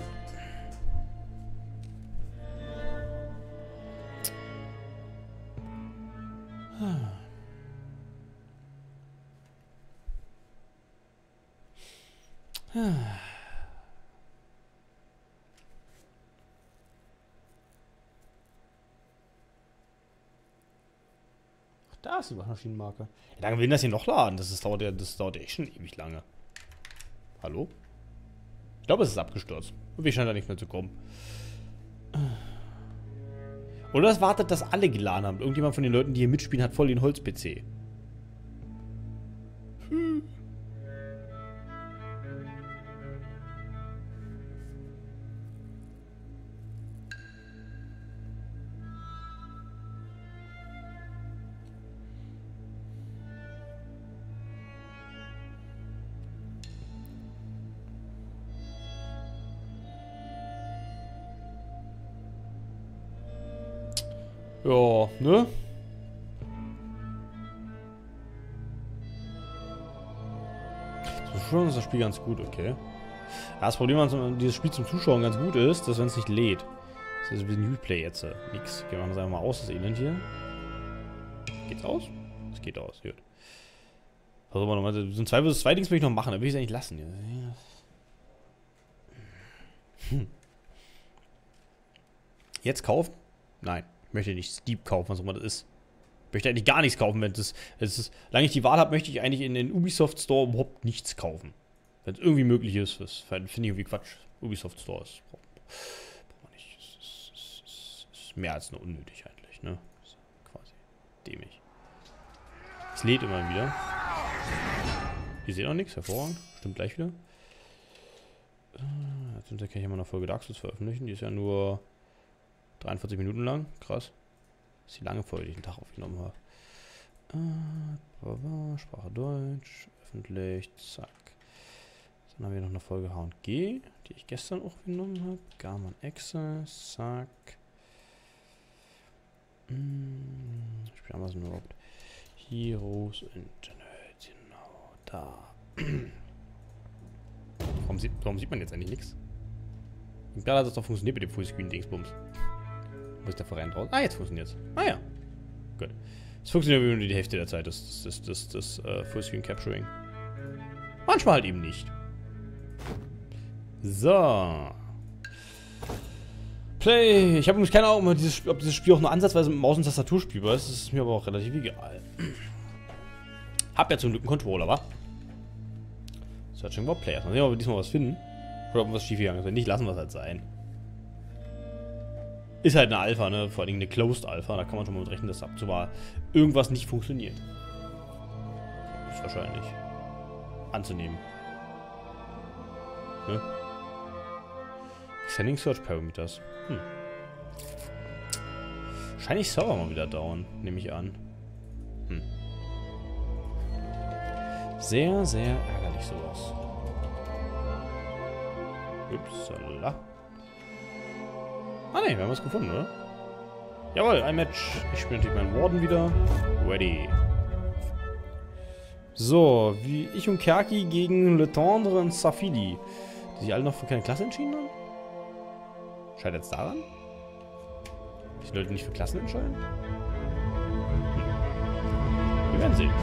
Da ist die Waschmaschinenmarke. Wie lange will das hier noch laden? Das dauert ja echt schon ewig lange. Hallo? Ich glaube, es ist abgestürzt. Irgendwie scheint da nicht mehr zu kommen. Oder es wartet, dass alle geladen haben. Irgendjemand von den Leuten, die hier mitspielen, hat voll den Holz-PC. Ja, ne? So schon ist das Spiel ganz gut, okay. Ja, das Problem an dieses Spiel zum Zuschauen ganz gut ist, dass wenn es nicht lädt. Das ist ein bisschen Replay jetzt. Nix. Okay, machen wir es einfach mal aus, das Elend hier. Geht's aus? Es geht aus, gut. Also nochmal, so ein 2 vs 2 Dings will ich noch machen, da will ich es eigentlich lassen. Jetzt kaufen? Nein. Ich möchte nicht Steep kaufen, was auch immer das ist. Ich möchte eigentlich gar nichts kaufen, wenn solange ich die Wahl habe, möchte ich eigentlich in den Ubisoft Store überhaupt nichts kaufen. Wenn es irgendwie möglich ist, das finde ich irgendwie Quatsch. Ubisoft Store ist, braucht man nicht. Ist mehr als nur unnötig eigentlich, ne? Ist quasi dämlich. Es lädt immer wieder. Ihr seht auch nichts, hervorragend. Stimmt gleich wieder. Jetzt kann ich immer eine Folge Dark Souls veröffentlichen. Die ist ja nur 43 Minuten lang. Krass. Das ist die lange Folge, die ich einen Tag aufgenommen habe. Sprache Deutsch. Öffentlich. Zack. Dann haben wir noch eine Folge H&G, die ich gestern auch genommen habe. Garmin Access. Zack. Spiel Amazon überhaupt. Heroes Internet. Genau. Da. Warum sieht man jetzt eigentlich nichts? Gerade hat das doch funktioniert mit dem Fullscreen-Dingsbums. Wo ist der Verein draus? Ah, jetzt funktioniert es. Ah ja. Gut. Es funktioniert nur die Hälfte der Zeit, das Fullscreen-Capturing. Manchmal halt eben nicht. So. Play. Ich habe nämlich keine Ahnung, ob dieses Spiel auch nur ansatzweise mit Maus und Tastatur spielbar ist. Das ist mir aber auch relativ egal. Hab ja zum Glück einen Controller, wa? Searching for Players. Mal sehen, ob wir diesmal was finden. Oder ob was schiefgegangen ist. Wenn nicht, lassen wir es halt sein. Ist halt eine Alpha, ne? Vor allem eine Closed Alpha. Da kann man schon mal mit rechnen, dass ab zu mal irgendwas nicht funktioniert. Ist wahrscheinlich anzunehmen. Ne? Sending Search Parameters. Wahrscheinlich Server mal wieder down, nehme ich an. Sehr, sehr ärgerlich sowas. Upsala. Ah ne, wir haben was gefunden, oder? Jawohl, ein Match. Ich spiele natürlich meinen Warden wieder. Ready. So, wie ich und Kerki gegen Le Tendre und Safili. Die sich alle noch für keine Klasse entschieden haben? Scheitert es daran? Dass die Leute nicht für Klassen entscheiden? Wir werden sehen.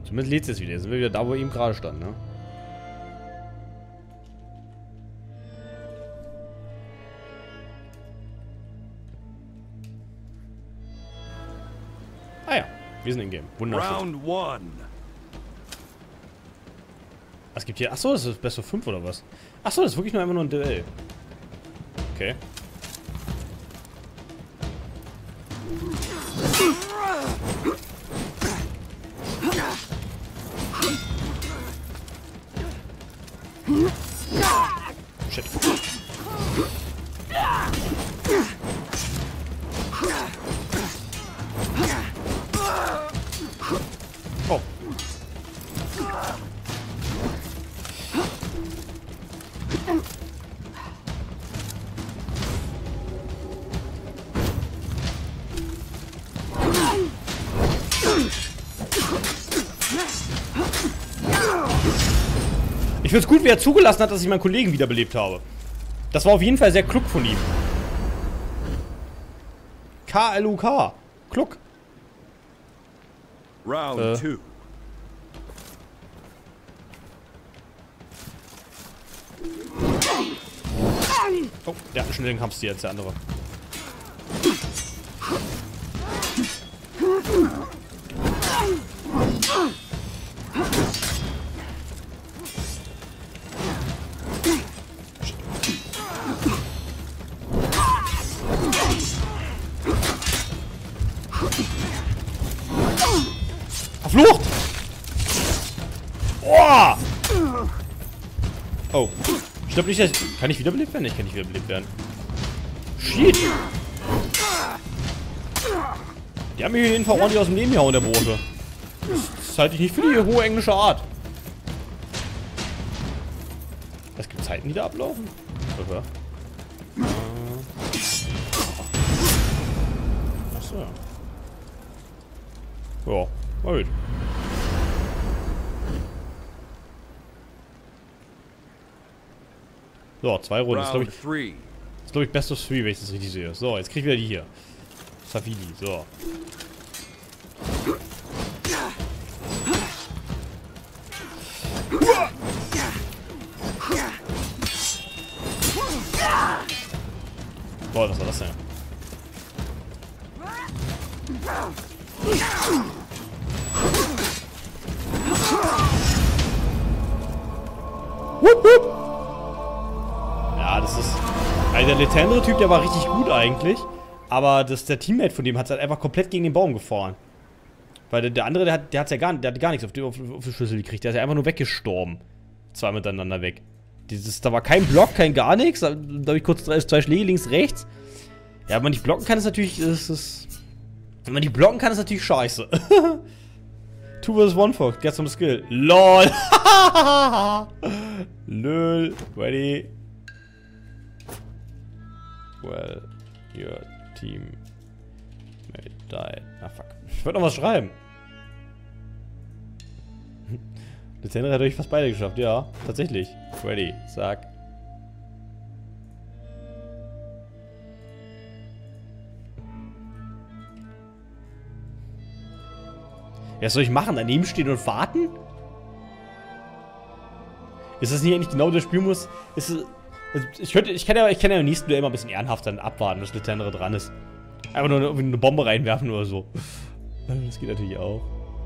Zumindest lädt es jetzt wieder. Jetzt sind wir wieder da, wo wir eben gerade standen, ne? Ah ja, wir sind in Game. Wunderschön.
Round one.
Was gibt hier? Achso, das ist Best of 5 oder was? Achso, das ist wirklich nur einfach nur ein Duell. Okay. Shit. Oh. Ich find's gut, wie er zugelassen hat, dass ich meinen Kollegen wiederbelebt habe. Das war auf jeden Fall sehr klug von ihm. K-L-U-K. Klug.
Round two.
Oh, der hat einen schnellen Kampfstil als der andere. Verflucht! Oh! Oh. Ich glaube nicht, dass ich... Kann ich wiederbelebt werden? Ich kann nicht wiederbelebt werden. Shit! Die haben mir jeden Fall ordentlich aus dem Leben gehauen, der Bursche. Das halte ich nicht für die hohe englische Art. Es gibt Zeiten, die da ablaufen. Okay. Achso. Ja, mal gut. So, 2 Runden. Das ist, glaube ich, Best of 3, wenn ich das richtig sehe. So, jetzt krieg ich wieder die hier. Safili, so. Boah, was war das denn? Wupp, wupp. Ja, das ist... Also der Letendre-Typ, der war richtig gut eigentlich. Aber der Teammate von dem hat halt einfach komplett gegen den Baum gefahren. Weil der andere, der hat gar nichts auf die Schlüssel gekriegt. Der ist ja einfach nur weggestorben. 2 miteinander weg. Da war kein Block, kein gar nichts. Da habe ich kurz 2 Schläge links, rechts. Ja, wenn man nicht blocken kann, ist natürlich... Wenn man nicht blocken kann, ist natürlich scheiße. 2 vs 1 Fox, get some skill. LOL! Lol. Ready. Well, your team may die. Ah, fuck. Ich wollte noch was schreiben. Letendre hat euch fast beide geschafft, ja. Tatsächlich. Ready. Sag. Ja, was soll ich machen? Daneben stehen und warten? Ist das nicht eigentlich genau der Spielmodus? Ich kann ja im nächsten Duell immer ein bisschen ehrenhaft dann abwarten, bis Letendre dran ist. Einfach nur irgendwie eine Bombe reinwerfen oder so. Das geht natürlich auch.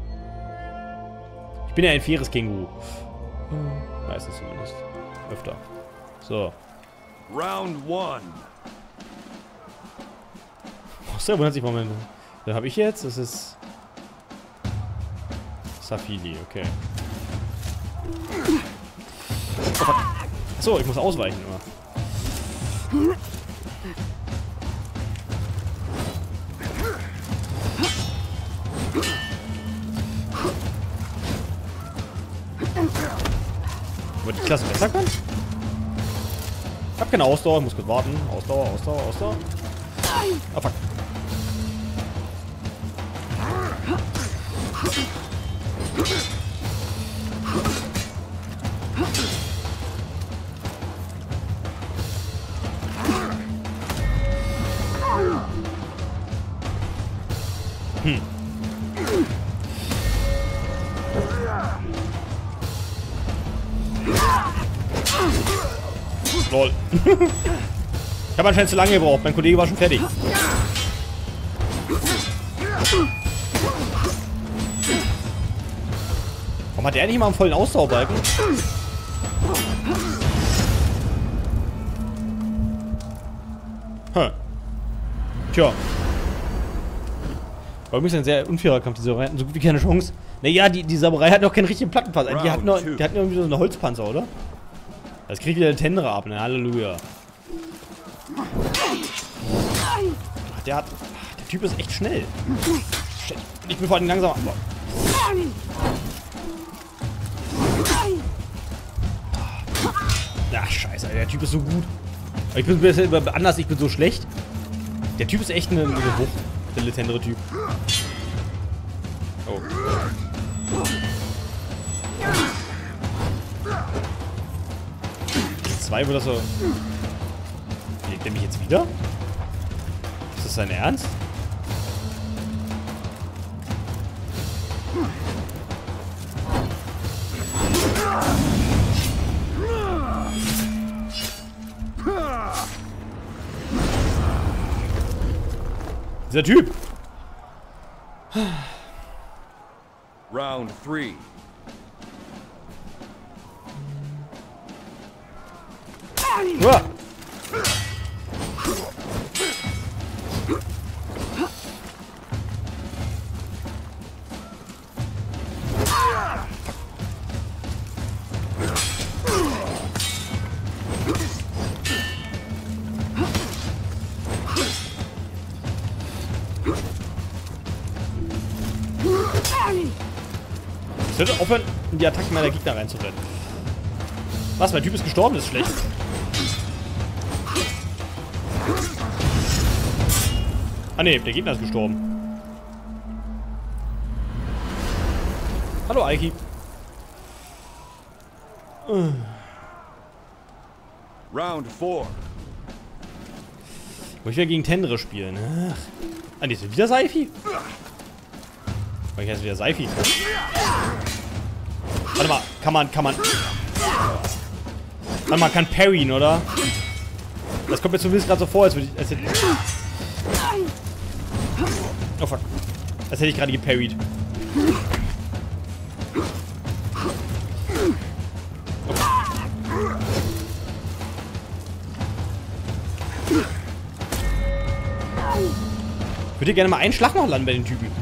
Ich bin ja ein faires Känguru. Meistens zumindest. Öfter. So.
Round 1.
Achso, wundert sich Moment. Dann habe ich jetzt, das ist... Safili, okay. Oh, fuck. So, ich muss ausweichen immer. Wird die Klasse besser kann? Ich hab keine Ausdauer, ich muss kurz warten. Ausdauer. Ah, fuck. Lol. Ich habe anscheinend zu lange gebraucht. Mein Kollege war schon fertig. Warum hat der nicht mal einen vollen Ausdauerbalken? Tja. War übrigens ein sehr unfairer Kampf. Die Samurai hatten so gut wie keine Chance. Naja, die Samurai hatten noch keinen richtigen Plattenpanzer. Die hatten irgendwie so eine Holzpanzer, oder? Das kriegt wieder der Tendere ab, ne? Halleluja. Ach, der Typ ist echt schnell. Ich bin vor allem langsam. Ach, scheiße, der Typ ist so gut. Aber ich bin anders, ich bin so schlecht. Der Typ ist echt eine Wucht. Der Letendere Typ. Oh. Zwei wird das so. Legt er mich jetzt wieder? Ist das sein Ernst? Dieser Typ!
Round 3.
Uah. Ich sollte aufhören, in die Attacken meiner Gegner reinzurennen. Was, mein Typ ist gestorben, das ist schlecht. Ah ne, der Gegner ist gestorben. Hallo Aiki.
Round 4.
Muss ich wieder gegen Tendere spielen? Ach. Ah ne, ist wieder Seifi? Ich jetzt wieder Seifi. Warte mal, kann man. Warte mal, kann parryen, oder? Das kommt mir zumindest gerade so vor, als hätte ich. Oh fuck. Als hätte ich gerade geparried. Ich würde gerne mal einen Schlag noch landen bei den Typen.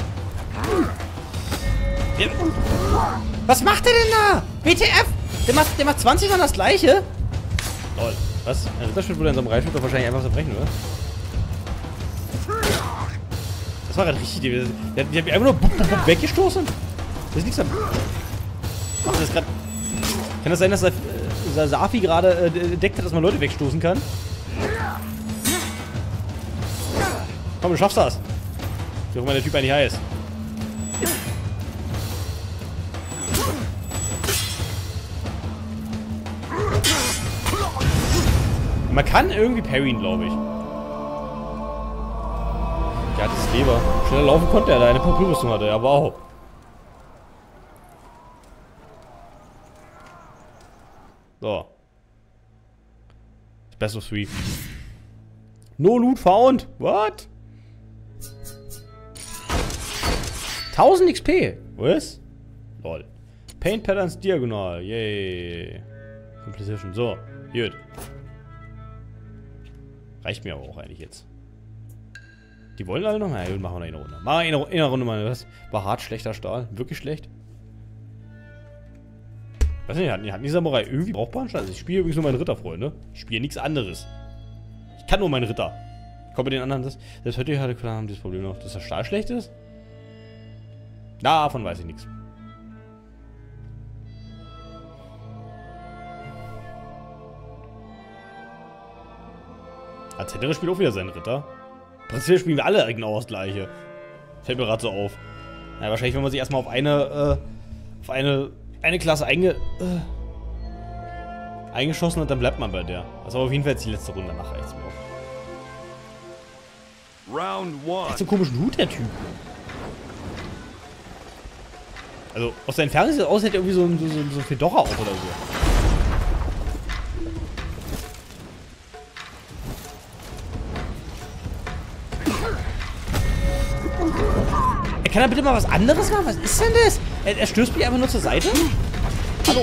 Was macht der denn da? WTF? Der macht 20 Mal das gleiche? Lol. Was? Ein Ritterschwert wurde in so einem Reitschwert doch wahrscheinlich einfach zerbrechen, oder? Das war gerade richtig. Die hat mich einfach nur weggestoßen. Das ist nichts am. Ach, das grad... Kann das sein, dass Safi gerade entdeckt hat, dass man Leute wegstoßen kann? Komm, du schaffst das. Wie auch immer der Typ eigentlich heißt. Man kann irgendwie parryen, glaube ich. Ja, das ist Leber. Schneller laufen konnte er, da eine Papyrrüstung hatte. Ja, wow. So. Best of 3. No loot found. What? 1000 XP. Was? Lol. Paint Patterns diagonal. Yay. Composition. So. Gut. Reicht mir aber auch eigentlich jetzt. Die wollen alle noch mal. Ja, machen wir noch eine Runde. Machen wir eine Runde mal. Was? War hart schlechter Stahl. Wirklich schlecht. Weiß nicht, hatten die Samurai irgendwie brauchbaren Stahl? Also ich spiele übrigens nur meinen Ritter, Freunde. Ich spiele nichts anderes. Ich kann nur meinen Ritter. Ich komme mit den anderen. Selbst heute hatte klar haben dieses Problem noch, dass der Stahl schlecht ist. Davon weiß ich nichts. Tendere spielt auch wieder seinen Ritter. Prinzipiell spielen wir alle genau das gleiche. Fällt mir gerade so auf. Ja, wahrscheinlich, wenn man sich erstmal auf eine Klasse eingeschossen hat, dann bleibt man bei der. Das war auf jeden Fall jetzt die letzte Runde. Danach reicht's mir auch.
Round 1.
Der hat so einen komischen Hut, der Typ. Also, aus der Entfernung sieht es aus, als hätte er irgendwie so ein Fedora auf oder so. Kann er bitte mal was anderes machen? Was ist denn das? Er stößt mich einfach nur zur Seite? Hallo?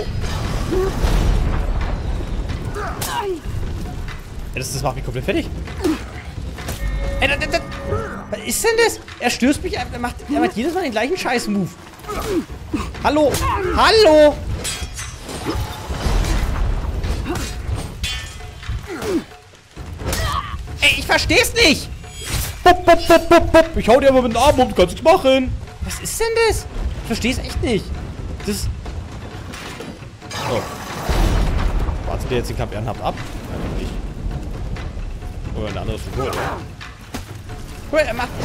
Ja, das macht mich komplett fertig. Was ist denn das? Er stößt mich einfach. Er macht jedes Mal den gleichen Scheiß-Move. Hallo? Hallo? Ey, ich versteh's nicht! Ich hau dir aber mit den Arm um, du kannst nichts machen. Was ist denn das? Ich versteh's echt nicht. Das. Oh. Wartet ihr jetzt den Kampf ehrenhaft ab? Nein, nicht. Oder eine andere Figur, oder? Guck mal, er macht.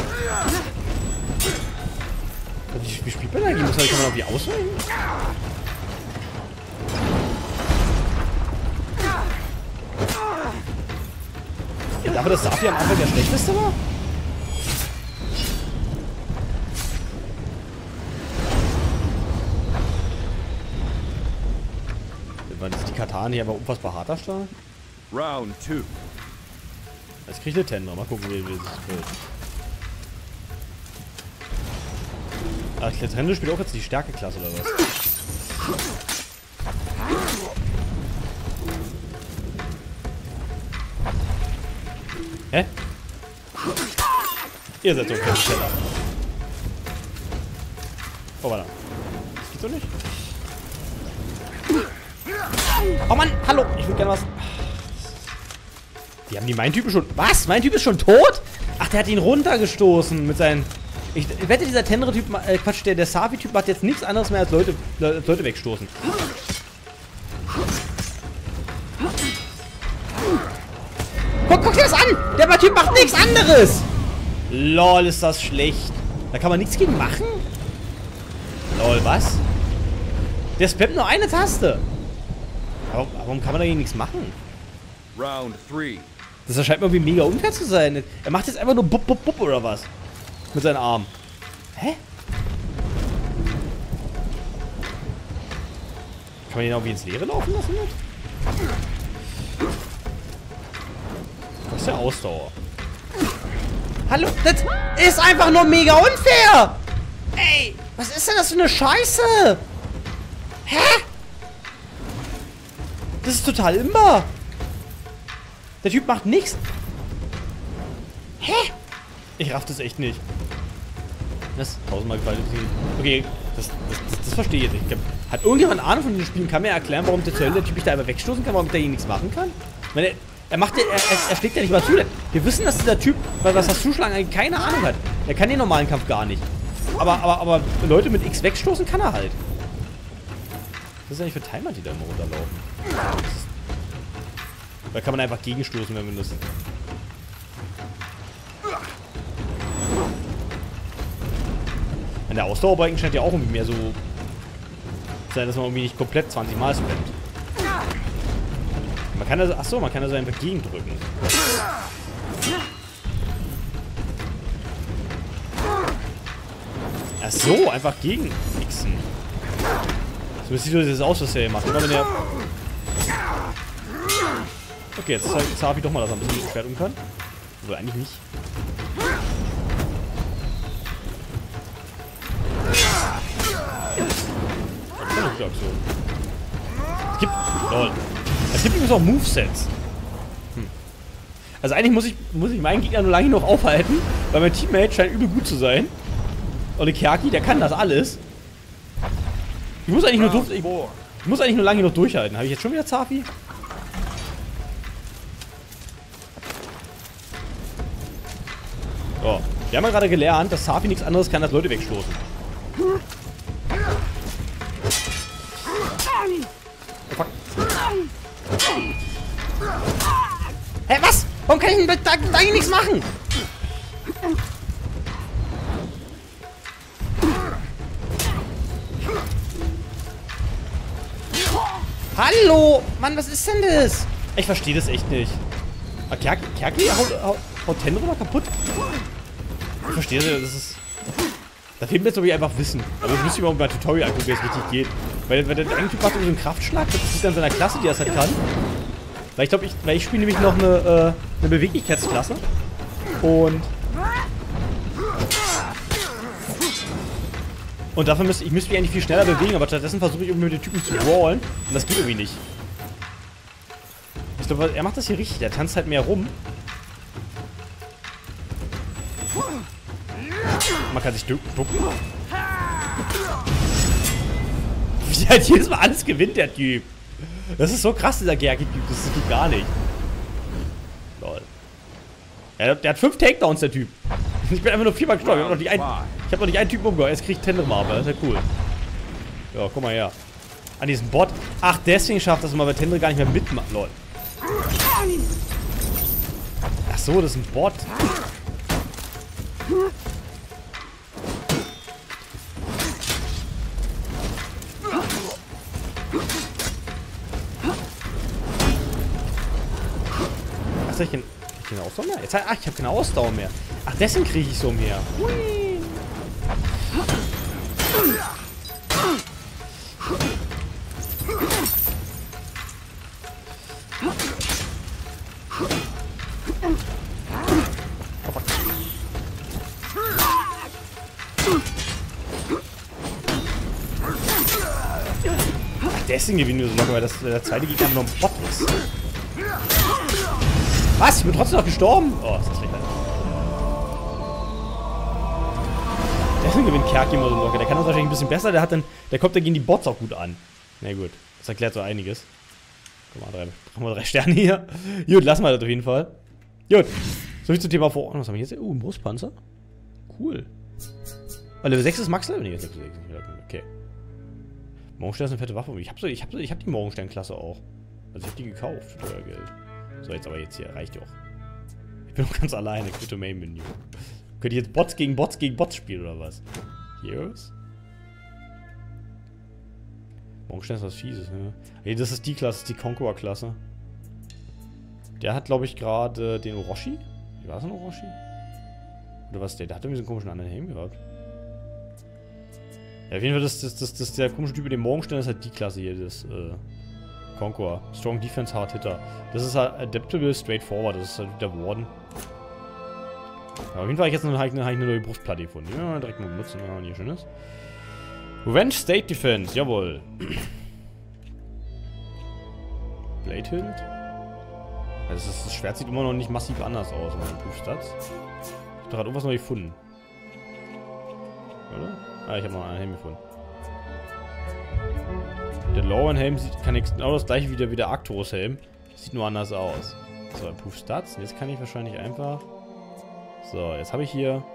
Wie spielt man eigentlich? Kann man irgendwie ausweichen? Ja, dafür, dass Safi am Anfang der schlechteste war? Die Katane hier aber unfassbar harter Stahl.
Round 2.
Jetzt kriegt eine Tender. Mal gucken, wie es wird. Ach, der Tender spielt auch jetzt die Stärkeklasse oder was? Hä? Ihr seid so kein Teller. Oh, warte. Das geht so nicht. Oh Mann, hallo. Ich würde gerne was. Die haben die meinen Typen schon. Was? Mein Typ ist schon tot? Ach, der hat ihn runtergestoßen mit seinen. Ich wette, dieser Tendre-Typ. Quatsch, der Safi-Typ macht jetzt nichts anderes mehr als Leute wegstoßen. Guck dir das an! Der Typ macht nichts anderes! Lol, ist das schlecht. Da kann man nichts gegen machen? Lol, was? Der spammt nur eine Taste. Warum kann man dagegen nichts machen?
Round 3.
Das erscheint mir irgendwie mega unfair zu sein. Er macht jetzt einfach nur bup, bup, bup oder was? Mit seinen Armen. Hä? Kann man ihn irgendwie ins Leere laufen lassen? Das ist ja Ausdauer. Hallo? Das ist einfach nur mega unfair! Ey, was ist denn das für eine Scheiße? Hä? Das ist total imbar. Der Typ macht nichts. Hä? Ich raff das echt nicht. Das tausendmal gefallen. Okay, das verstehe ich jetzt nicht. Hat irgendjemand Ahnung von den Spielen? Kann mir erklären, warum der Typ mich da einfach wegstoßen kann, warum der hier nichts machen kann? Ich meine, er schlägt ja nicht mal zu. Wir wissen, dass dieser Typ, was das Zuschlagen eigentlich keine Ahnung hat. Er kann den normalen Kampf gar nicht. Aber Leute mit X wegstoßen kann er halt. Was ist eigentlich für Timer, die da immer runterlaufen? Da kann man einfach gegenstoßen, wenn man das. An der Ausdauerbalken scheint ja auch irgendwie mehr so sein, dass man irgendwie nicht komplett 20 Mal spammt. Man kann also, achso, man kann also einfach gegendrücken. Achso, einfach gegen Xen. So sieht das aus, was er macht. Immer wenn er. Okay, jetzt zeigt Safi doch mal, dass er ein bisschen mit dem Schwert um kann. Obwohl eigentlich nicht. Es gibt übrigens auch Movesets. Also eigentlich muss ich meinen Gegner nur lange noch aufhalten, weil mein Teammate scheint übel gut zu sein. Und der Kerki, der kann das alles. Ich muss eigentlich nur lange noch durchhalten. Habe ich jetzt schon wieder Safi? So, wir haben ja gerade gelernt, dass Safi nichts anderes kann, als Leute wegstoßen. Oh, fuck. Hä, was? Warum kann ich denn da hier nichts machen? Hallo! Mann, was ist denn das? Ich verstehe das echt nicht. Kerki haut Tendre mal kaputt? Ich verstehe das ist. Da fehlt mir jetzt irgendwie einfach Wissen. Aber ich müsste mir mal ein Tutorial angucken, wie es richtig geht. Weil der eine Typ macht so einen Kraftschlag, das ist dann seiner Klasse, die er halt kann. Weil ich spiele nämlich noch eine Beweglichkeitsklasse. Und. Und dafür müsste ich mich eigentlich viel schneller bewegen, aber stattdessen versuche ich irgendwie mit den Typen zu brawlen. Und das geht irgendwie nicht. Ich glaube, er macht das hier richtig. Er tanzt halt mehr rum. Man kann sich ducken. Wie halt jedes Mal alles gewinnt, der Typ. Das ist so krass, dieser Gerki-Typ. Das geht gar nicht. Lol. Der hat 5 Takedowns, der Typ. Ich bin einfach nur 4-mal gestorben. Ich hab noch nicht einen Typen umgehauen. Jetzt kriegt Tendre mal, aber das ist ja cool. Ja, guck mal her. An diesem Bot. Ach, deswegen schafft das mal, weil Tendre gar nicht mehr mitmacht. Lol. Ach so, das ist ein Bot. Ach, ich keine Ausdauer mehr? Jetzt, ach, ich habe keine Ausdauer mehr. Ach, deswegen kriege ich so mehr. Hui. Ach, deswegen gewinnen wir so locker, weil das der zweite Gegner nur ein Bot ist. Was? Ich bin trotzdem noch gestorben? Oh, ist das lächerlich. Deswegen gewinnt Kerki immer so locker. Der kann das wahrscheinlich ein bisschen besser. Der kommt dagegen die Bots auch gut an. Na gut, das erklärt so einiges. Guck mal, brauchen wir 3 Sterne hier. Gut, lassen wir das auf jeden Fall. Gut, soviel zum Thema Verordnung. Was haben wir jetzt? Ein Brustpanzer. Cool. Oh, Level 6 ist Max-Level? Nee, Level 6 nicht. Okay. Morgenstern ist eine fette Waffe. Ich hab die Morgenstern-Klasse auch. Also ich hab die gekauft für teuer Geld. So, jetzt aber hier. Reicht ja auch. Ich bin noch ganz alleine. Quitto Main Menü. Könnt ihr jetzt Bots gegen Bots spielen oder was? Heroes? Morgenstern ist was Fieses, ne? Ey, das ist die Klasse, das ist die Conqueror-Klasse. Der hat, glaube ich, gerade den Orochi. Wie war es ein Orochi? Oder was der? Der hat irgendwie so einen komischen anderen Helm gehabt. Ja, auf jeden Fall, das der komische Typ mit dem Morgenstern ist halt die Klasse hier, das, Conqueror. Strong Defense, Hard Hitter. Das ist halt Adaptable, Straightforward. Das ist halt der Warden. Ja, auf jeden Fall habe ich jetzt eine neue Brustplatte gefunden. Die werden wir direkt mal benutzen, wenn man hier schön ist. Revenge State Defense, jawohl. Blade Hilt. Also das Schwert sieht immer noch nicht massiv anders aus als Proof Stats. Ich hab da gerade irgendwas neu gefunden. Oder? Ah, ich habe noch einen Helm gefunden. Der Lauren-Helm kann genau das gleiche wie der Arcturus-Helm. Sieht nur anders aus. So, Proof Stats. Und jetzt kann ich wahrscheinlich einfach... So, jetzt habe ich hier...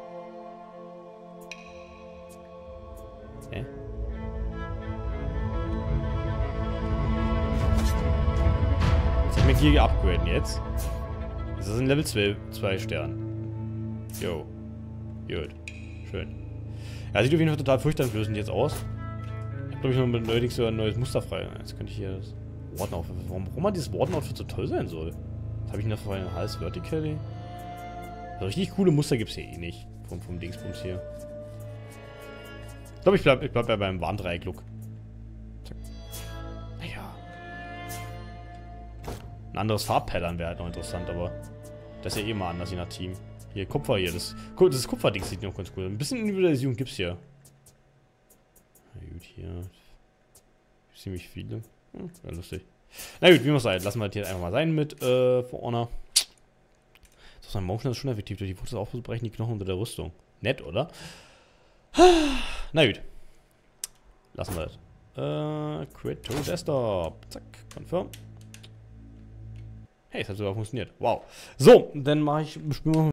Jetzt habe ich mir hier geupgraden jetzt. Das ist ein Level 2 Stern. Jo. Gut. Schön. Ja, sieht auf jeden Fall total furchteinflößend jetzt aus. Ich habe, glaube ich, noch mit neuerdings so ein neues Muster frei. Jetzt könnte ich hier das Warden-Outfit. Warum hat dieses Warden-Outfit so toll sein soll? Was habe ich denn da für einen Hals Vertically? Also richtig coole Muster gibt es hier eh nicht. Vom Dingsbums hier. Ich glaube, ich bleib ja beim Warndreieck-Look. Naja. Ein anderes Farbpattern wäre halt noch interessant, aber das ist ja eh mal anders, je nach Team. Hier, Kupfer hier. Das Kupferding sieht noch ganz cool. Ein bisschen Individualisierung gibt's hier. Na gut, hier. Ziemlich viele. Ja, lustig. Na gut, wie muss sein. Lassen wir das hier einfach mal sein mit For Honor. So, sein Motion ist schon effektiv. Durch die Fotos aufzubrechen, die Knochen unter der Rüstung. Nett, oder? Na gut. Lassen wir das. Quit to Desktop. Zack, confirm. Hey, es hat sogar funktioniert. Wow. So, dann spielen wir